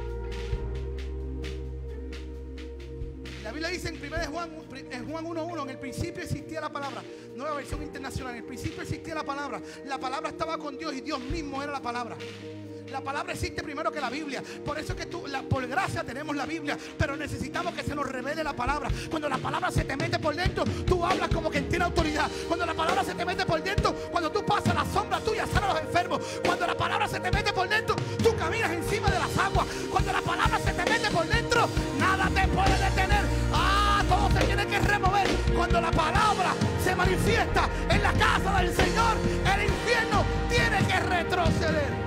La Biblia dice en primera de Juan, en Juan uno uno: en el principio existía la palabra. Nueva versión internacional. En el principio existía la palabra. La palabra estaba con Dios y Dios mismo era la palabra. La palabra existe primero que la Biblia. Por eso es que tú, la, por gracia tenemos la Biblia, pero necesitamos que se nos revele la palabra. Cuando la palabra se te mete por dentro, tú hablas como quien tiene autoridad. Cuando la palabra se te mete por dentro, cuando tú pasas, la sombra tuya sana a los enfermos. Cuando la palabra se te mete por dentro, tú caminas encima de las aguas. Cuando la palabra se te mete por dentro, nada te puede detener. Ah, todo se tiene que remover. Cuando la palabra se manifiesta en la casa del Señor, el infierno tiene que retroceder.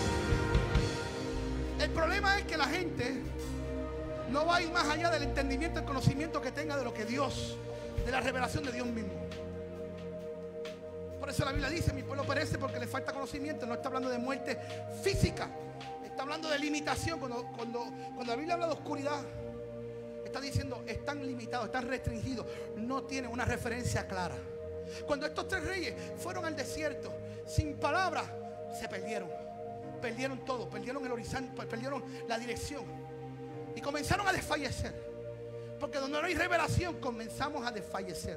El problema es que la gente no va a ir más allá del entendimiento, el conocimiento que tenga de lo que Dios, de la revelación de Dios mismo. Por eso la Biblia dice: mi pueblo perece porque le falta conocimiento. No está hablando de muerte física, está hablando de limitación. Cuando, cuando, cuando la Biblia habla de oscuridad, está diciendo: están limitados, están restringidos, no tienen una referencia clara. Cuando estos tres reyes fueron al desierto sin palabras, se perdieron. Perdieron todo, perdieron el horizonte, perdieron la dirección y comenzaron a desfallecer. Porque donde no hay revelación, comenzamos a desfallecer.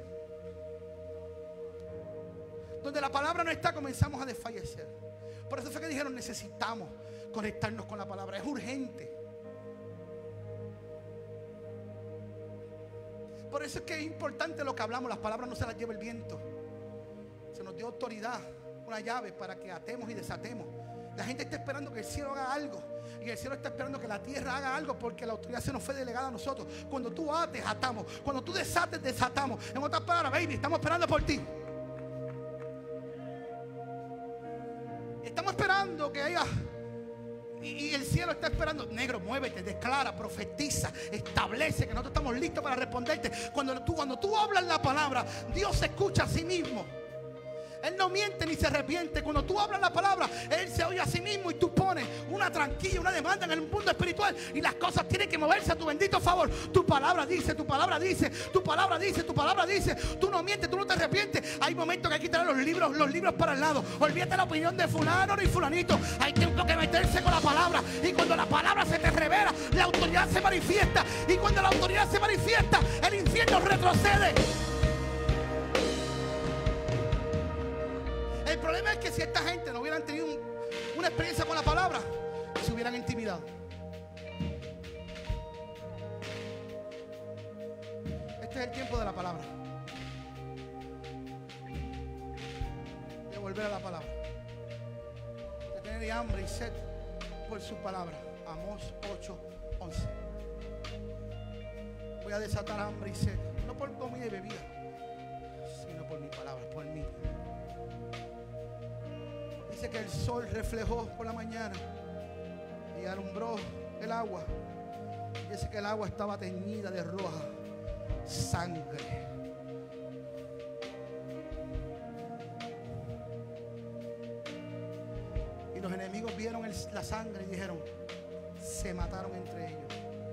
Donde la palabra no está, comenzamos a desfallecer. Por eso fue que dijeron: necesitamos conectarnos con la palabra, es urgente. Por eso es que es importante lo que hablamos. Las palabras no se las lleva el viento. Se nos dio autoridad, una llave para que atemos y desatemos. La gente está esperando que el cielo haga algo, y el cielo está esperando que la tierra haga algo, porque la autoridad se nos fue delegada a nosotros. Cuando tú ates, atamos. Cuando tú desates, desatamos. En otras palabras, baby, estamos esperando por ti. Estamos esperando que haya, y, y el cielo está esperando. Negro, muévete, declara, profetiza, establece que nosotros estamos listos para responderte. Cuando tú, cuando tú hablas la palabra, Dios se escucha a sí mismo. Él no miente ni se arrepiente. Cuando tú hablas la palabra, Él se oye a sí mismo, y tú pones una tranquilla, una demanda en el mundo espiritual, y las cosas tienen que moverse a tu bendito favor. Tu palabra dice, tu palabra dice, tu palabra dice, tu palabra dice. Tú no mientes, tú no te arrepientes. Hay momentos que hay que quitar los libros, los libros para el lado. Olvídate la opinión de fulano ni fulanito. Hay tiempo que meterse con la palabra, y cuando la palabra se te revela, la autoridad se manifiesta, y cuando la autoridad se manifiesta, el infierno retrocede. El problema es que si esta gente no hubieran tenido un, una experiencia con la palabra, se hubieran intimidado. Este es el tiempo de la palabra, de volver a la palabra, de tener hambre y sed por su palabra. Amós ocho once. Voy a desatar hambre y sed, no por comida y bebida, sino por mi palabra. Dice que el sol reflejó por la mañana y alumbró el agua. Dice que el agua estaba teñida de roja sangre. Y los enemigos vieron el, la sangre y dijeron, se mataron entre ellos.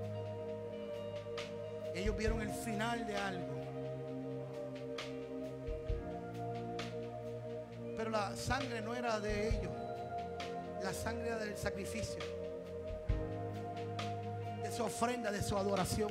Ellos vieron el final de algo. Pero la sangre no era de ellos. La sangre era del sacrificio, de su ofrenda, de su adoración.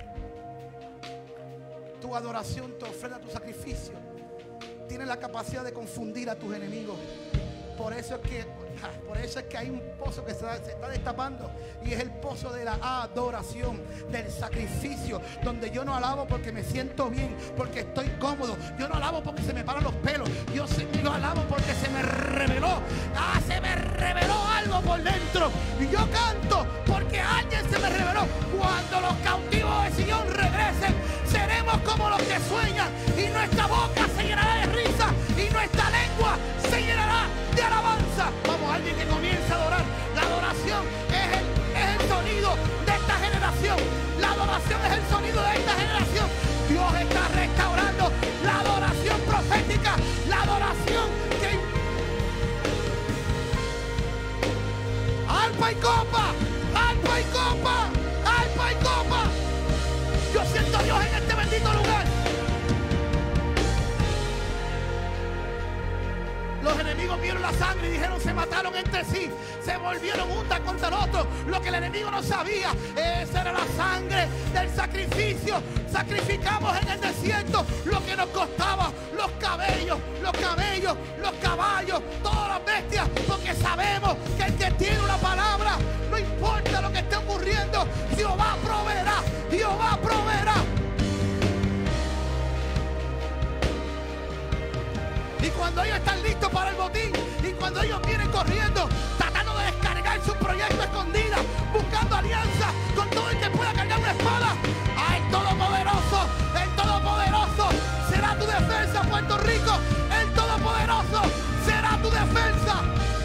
Tu adoración, tu ofrenda, tu sacrificio tiene la capacidad de confundir a tus enemigos. Por eso es que, por eso es que hay un pozo que se, se está destapando, y es el pozo de la adoración, del sacrificio, donde yo no alabo porque me siento bien, porque estoy cómodo. Yo no alabo porque se me paran los pelos. Yo, se, yo alabo porque se me reveló. Ah, se me reveló algo por dentro. Y yo canto porque alguien se me reveló. Cuando los cautivos de Sion regresen, seremos como los que sueñan, y nuestra boca se llenará de risa y nuestra lengua se llenará de alabanza. Vamos, alguien que comience a adorar. La adoración es el, es el sonido de esta generación. La adoración es el sonido de esta generación. Dios está restaurando la adoración profética, la adoración que... ¡Alpa y copa! ¡Alpa y copa! ¡Alpa y copa! Yo siento a Dios en este bendito lugar. Los enemigos vieron la sangre y dijeron, se mataron entre sí, se volvieron unos contra el otro. Lo que el enemigo no sabía, esa era la sangre del sacrificio. Sacrificamos en el desierto lo que nos costaba, los cabellos, los camellos, los caballos, todas las bestias, porque sabemos que el que tiene una palabra, no importa lo que esté ocurriendo, Jehová proveerá, Jehová proveerá. Y cuando ellos están listos para el botín, y cuando ellos vienen corriendo, tratando de descargar su proyecto escondida, buscando alianza con todo el que pueda cargar una espada, ¡ay, Todopoderoso! El Todopoderoso será tu defensa, Puerto Rico. El Todopoderoso será tu defensa.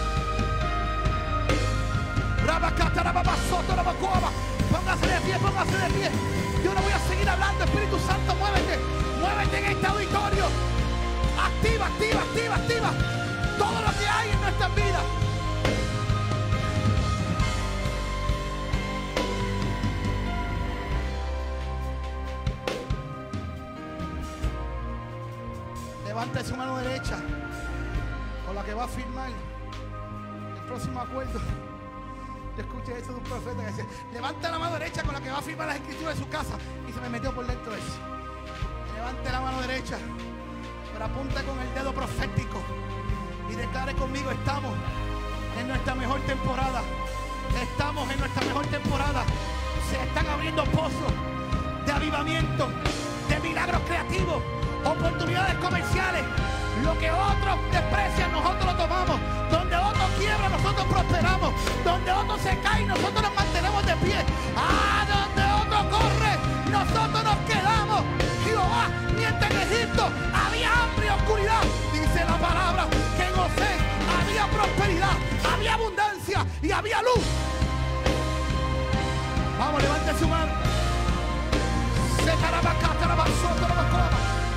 Póngase de pie, póngase de pie. Yo no voy a seguir hablando. Espíritu Santo, muévete, muévete en este auditorio. Activa, activa, activa, activa todo lo que hay en nuestras vidas. Levante su mano derecha con la que va a firmar el próximo acuerdo. Yo escuché eso de un profeta que decía, levante la mano derecha con la que va a firmar las escrituras de su casa, y se me metió por dentro eso. Levante la mano derecha, pero apunta con el dedo profético y declare conmigo, estamos en nuestra mejor temporada. Estamos en nuestra mejor temporada. Se están abriendo pozos de avivamiento, de milagros creativos, oportunidades comerciales. Lo que otros desprecian, nosotros lo tomamos. Donde otros quiebran, nosotros prosperamos. Donde otros se caen, nosotros nos mantenemos de pie. Ah, donde otro corre, nosotros nos quedamos. Jehová, mientras en Egipto había hambre y oscuridad, dice la palabra que en Gosén había prosperidad, había abundancia y había luz. Vamos, levante su mano. Se carabacá, carabazó, carabacó.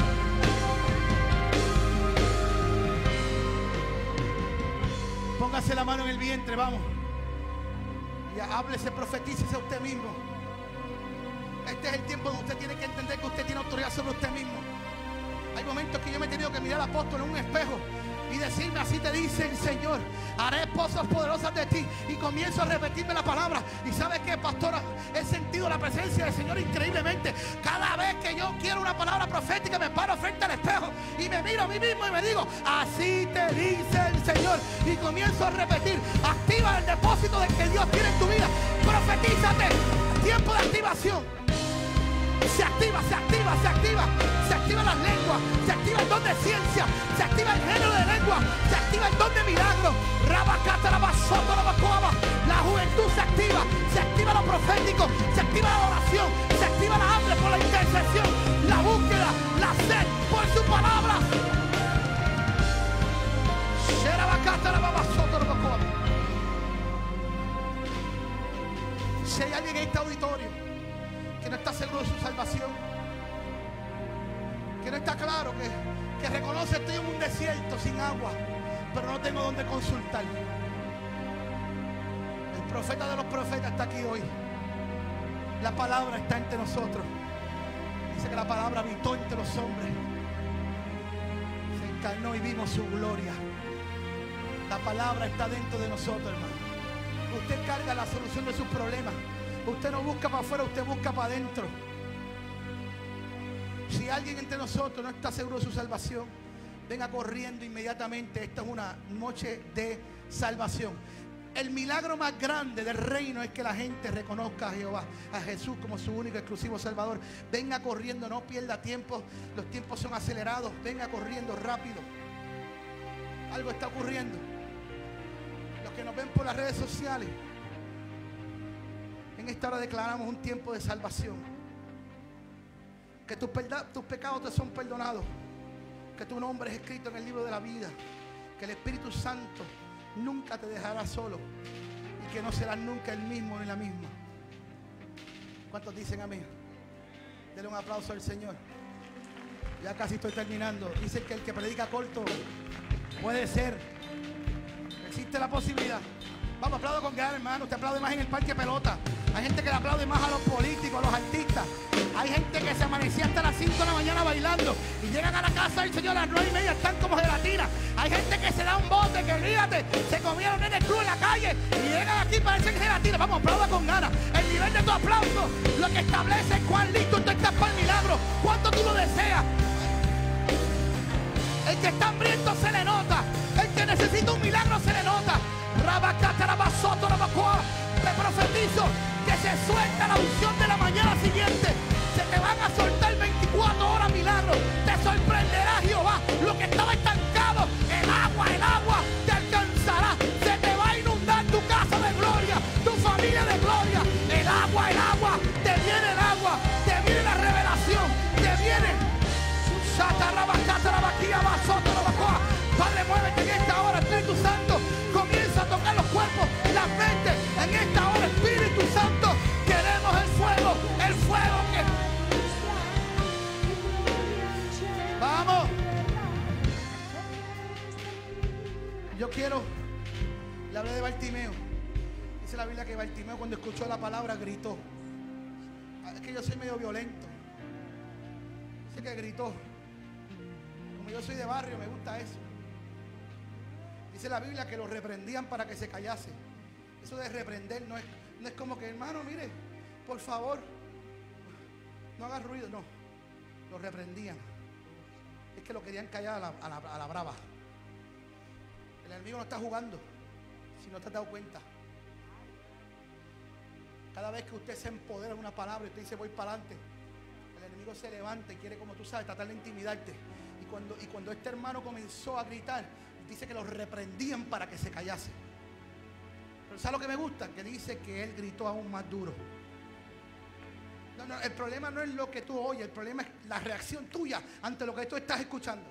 Póngase la mano en el vientre, vamos. Y háblese, profetícese a usted mismo. Este es el tiempo donde usted tiene que entender que usted tiene autoridad sobre usted mismo. Hay momentos que yo me he tenido que mirar al apóstol en un espejo y decirme, así te dice el Señor, haré cosas poderosas de ti. Y comienzo a repetirme la palabra. Y ¿sabe qué, pastora? He sentido la presencia del Señor increíblemente. Cada vez que yo quiero una palabra profética, me paro frente al espejo y me miro a mí mismo y me digo, así te dice el Señor. Y comienzo a repetir. Activa el depósito de que Dios tiene en tu vida. Profetízate. Tiempo de activación. Se activa, se activa, se activa. Se activan las lenguas, se activa el don de ciencia, se activa el género de lengua, se activa el don de milagro. Rabacata, rabasoto, rabacoaba. La juventud se activa, se activa lo profético, se activa la oración, se activa la hambre por la intercesión, la búsqueda, la sed por su palabra. Rabacata, rabasoto. que, que reconoce: estoy en un desierto sin agua, pero no tengo donde consultar. El profeta de los profetas está aquí hoy. La palabra está entre nosotros. Dice que la palabra habitó entre los hombres, se encarnó y vimos su gloria. La palabra está dentro de nosotros, hermano. Usted carga la solución de sus problemas. Usted no busca para afuera, usted busca para adentro. Si alguien entre nosotros no está seguro de su salvación, venga corriendo inmediatamente. Esta es una noche de salvación. El milagro más grande del reino es que la gente reconozca a Jehová, a Jesús como su único exclusivo Salvador. Venga corriendo, no pierda tiempo. Los tiempos son acelerados. Venga corriendo rápido. Algo está ocurriendo. Los que nos ven por las redes sociales, en esta hora declaramos un tiempo de salvación. Que tus, tus pecados te son perdonados. Que tu nombre es escrito en el libro de la vida. Que el Espíritu Santo nunca te dejará solo. Y que no serás nunca el mismo ni la misma. ¿Cuántos dicen amén? Denle un aplauso al Señor. Ya casi estoy terminando. Dicen que el que predica corto puede ser. Existe la posibilidad. Vamos, aplaudo con ganas, hermano. Usted aplaude más en el parque pelota. Hay gente que le aplaude más a los políticos, a los artistas. Hay gente que se amanecía hasta las cinco de la mañana bailando y llegan a la casa del Señor a las nueve y media, están como gelatina. Hay gente que se da un bote, que olvídate, se comieron en el club en la calle y llegan aquí y parecen gelatina. Vamos, aplauda con ganas. El nivel de tu aplauso lo que establece es cuán listo tú estás para el milagro, cuánto tú lo deseas. El que está hambriento se le nota, el que necesita un milagro se le nota. Te profetizo que se suelta la unción de la mañana siguiente. Se te van a soltar veinticuatro horas milagros. Te sorprenderá Jehová. Lo que estaba estancado, el agua, el agua te alcanzará. Se te va a inundar tu casa de gloria, tu familia de gloria. El agua, el agua, te viene el agua, te viene la revelación, te viene. Padre, muévete en esta hora, Espíritu Santo. Comienza a tocar los cuerpos, las mentes. En esta hora, Espíritu Santo, queremos el fuego, el fuego que... Vamos. Yo quiero, le hablé de Bartimeo. Dice la Biblia que Bartimeo, cuando escuchó la palabra, gritó. Es que yo soy medio violento. Dice que gritó. Como yo soy de barrio, me gusta eso. Dice la Biblia que lo reprendían para que se callase. Eso de reprender no es, no es como que, hermano, mire, por favor, no haga ruido. No, lo reprendían. Es que lo querían callar a la, a la, a la brava. El enemigo no está jugando, si no te has dado cuenta. Cada vez que usted se empodera de una palabra y usted dice voy para adelante, el enemigo se levanta y quiere, como tú sabes, tratar de intimidarte. Y cuando, y cuando este hermano comenzó a gritar, dice que lo reprendían para que se callase. Pero ¿sabes lo que me gusta? Que dice que él gritó aún más duro. No, no, el problema no es lo que tú oyes, el problema es la reacción tuya ante lo que tú estás escuchando.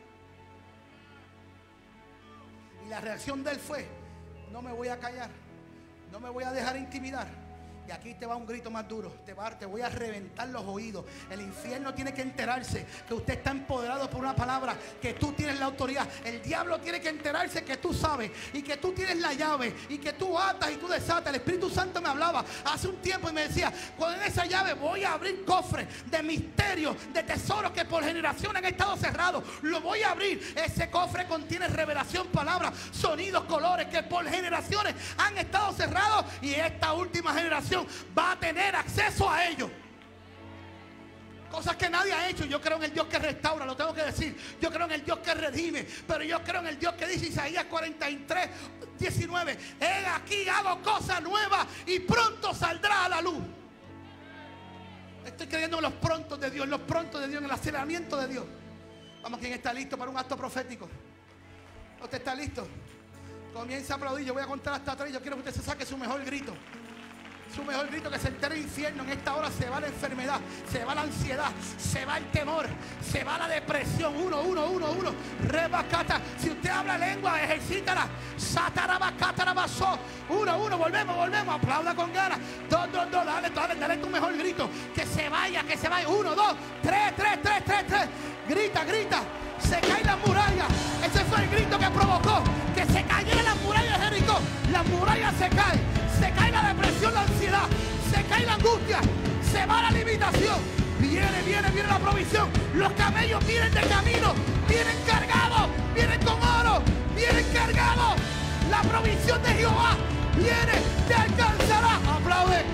Y la reacción de él fue: no me voy a callar, no me voy a dejar intimidar. Y aquí te va un grito más duro. Te, va, te voy a reventar los oídos. El infierno tiene que enterarse que usted está empoderado por una palabra, que tú tienes la autoridad. El diablo tiene que enterarse que tú sabes y que tú tienes la llave y que tú atas y tú desatas. El Espíritu Santo me hablaba hace un tiempo y me decía: con esa llave voy a abrir cofres de misterios, de tesoros que por generaciones han estado cerrados. Lo voy a abrir. Ese cofre contiene revelación, palabras, sonidos, colores que por generaciones han estado cerrados, y esta última generación va a tener acceso a ellos. Cosas que nadie ha hecho. Yo creo en el Dios que restaura, lo tengo que decir. Yo creo en el Dios que redime. Pero yo creo en el Dios que dice Isaías cuarenta y tres, diecinueve: he aquí hago cosas nuevas y pronto saldrá a la luz. Estoy creyendo en los prontos de Dios, en los prontos de Dios, en el aceleramiento de Dios. Vamos, ¿quién está listo para un acto profético? ¿Usted está listo? Comienza a aplaudir. Yo voy a contar hasta tres. Yo quiero que usted se saque su mejor grito. Su mejor grito, que se entere el infierno. En esta hora se va la enfermedad, se va la ansiedad, se va el temor, se va la depresión. Uno, uno, uno, uno. Rebacata. Si usted habla lengua, ejercítala. Satarabacatarabaso. Uno, uno, volvemos, volvemos. Aplauda con ganas. Dos, dos, dos. Dale, dale, dale tu mejor grito. Que se vaya, que se vaya. Uno, dos, tres, tres, tres, tres, tres. Grita, grita. Se caen las murallas. Ese fue el grito que provocó que se cayeran las murallas de Jericó. Las murallas se caen. Se cae la depresión, la ansiedad. Se cae la angustia. Se va la limitación. Viene, viene, viene la provisión. Los camellos vienen de camino. Vienen cargados. Vienen con oro. Vienen cargados. La provisión de Jehová viene, te alcanzará. Aplaude.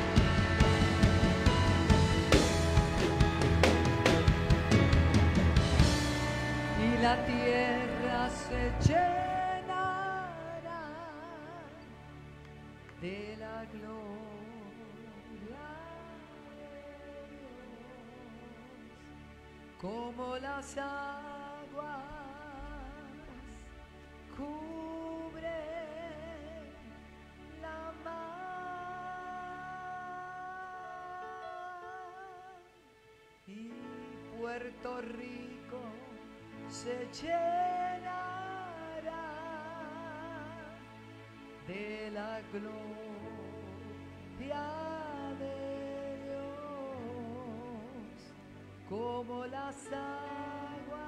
Y la tierra se llenará de la gloria de Dios, como las aguas cubren la mar, y Puerto Rico se llenará de la gloria de Dios, como las aguas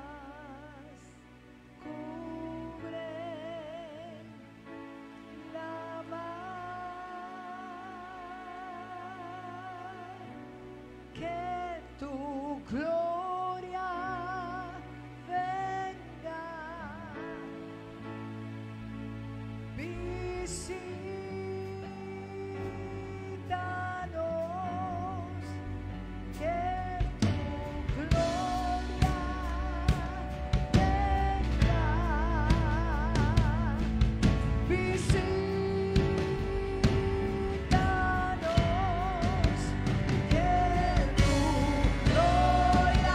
cubren la mar. Que tu gloria venga, visítanos, que tu gloria venga, visítanos, que tu gloria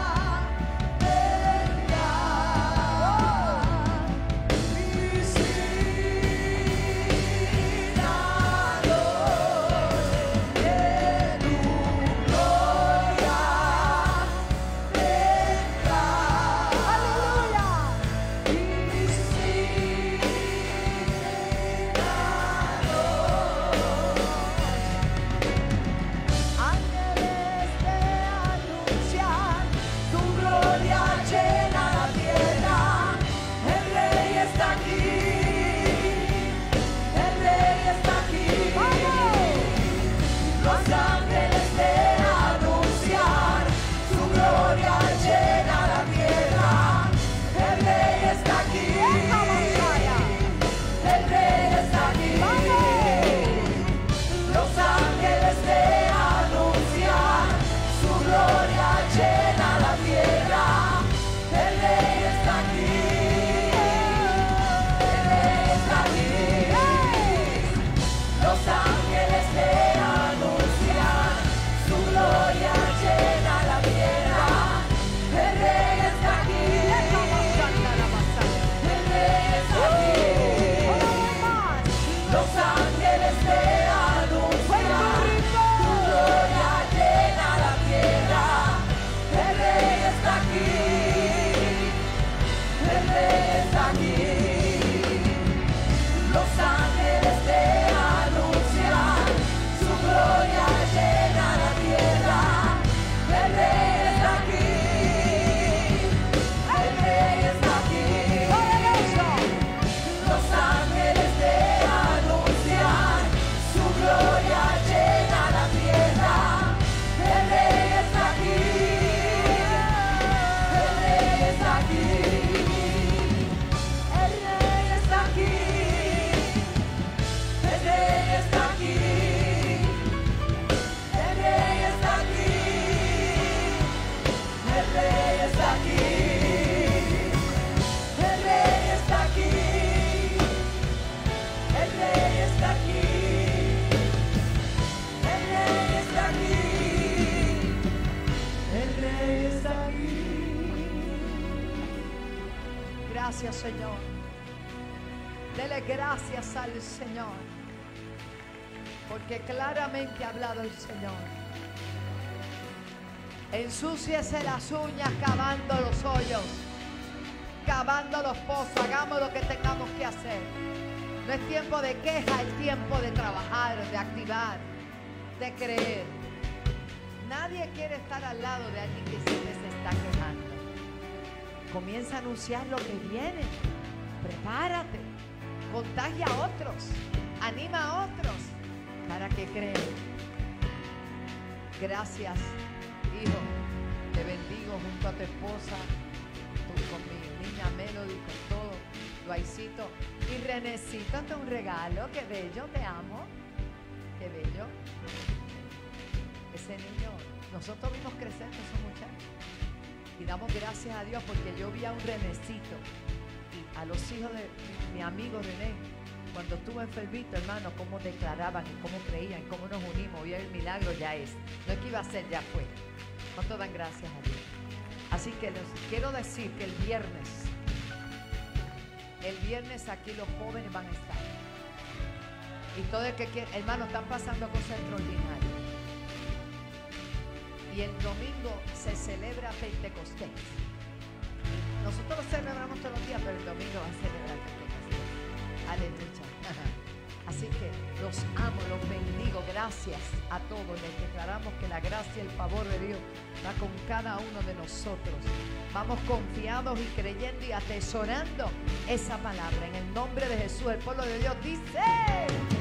Gracias, Señor. Dele gracias al Señor, porque claramente ha hablado el Señor. Ensúciese las uñas cavando los hoyos, cavando los pozos. Hagamos lo que tengamos que hacer. No es tiempo de queja, es tiempo de trabajar, de activar, de creer. Nadie quiere estar al lado de alguien que se les está quejando. Comienza a anunciar lo que viene. Prepárate. Contagia a otros. Anima a otros para que crean. Gracias, hijo. Te bendigo junto a tu esposa, tú, con mi niña Melody, con todo. Duaicito. Y Renecito, te un regalo. Qué bello, te amo. Qué bello. Ese niño, nosotros vimos crecer con esos muchachos. Y damos gracias a Dios porque yo vi a un Renecito y a los hijos de mi, mi amigo René, cuando estuvo enfermito, hermano, cómo declaraban y cómo creían, cómo nos unimos. Y el milagro ya es. No es que iba a ser, ya fue. ¿Cuánto dan gracias a Dios? Así que les quiero decir que el viernes, el viernes aquí los jóvenes van a estar. Y todo el que quiere, hermano, están pasando cosas extraordinarias. Y el domingo se celebra Pentecostés. Nosotros lo celebramos todos los días, pero el domingo va a celebrar Pentecostés. Aleluya. Así que los amo, los bendigo. Gracias a todos. Les declaramos que la gracia y el favor de Dios va con cada uno de nosotros. Vamos confiados y creyendo y atesorando esa palabra. En el nombre de Jesús, el pueblo de Dios dice...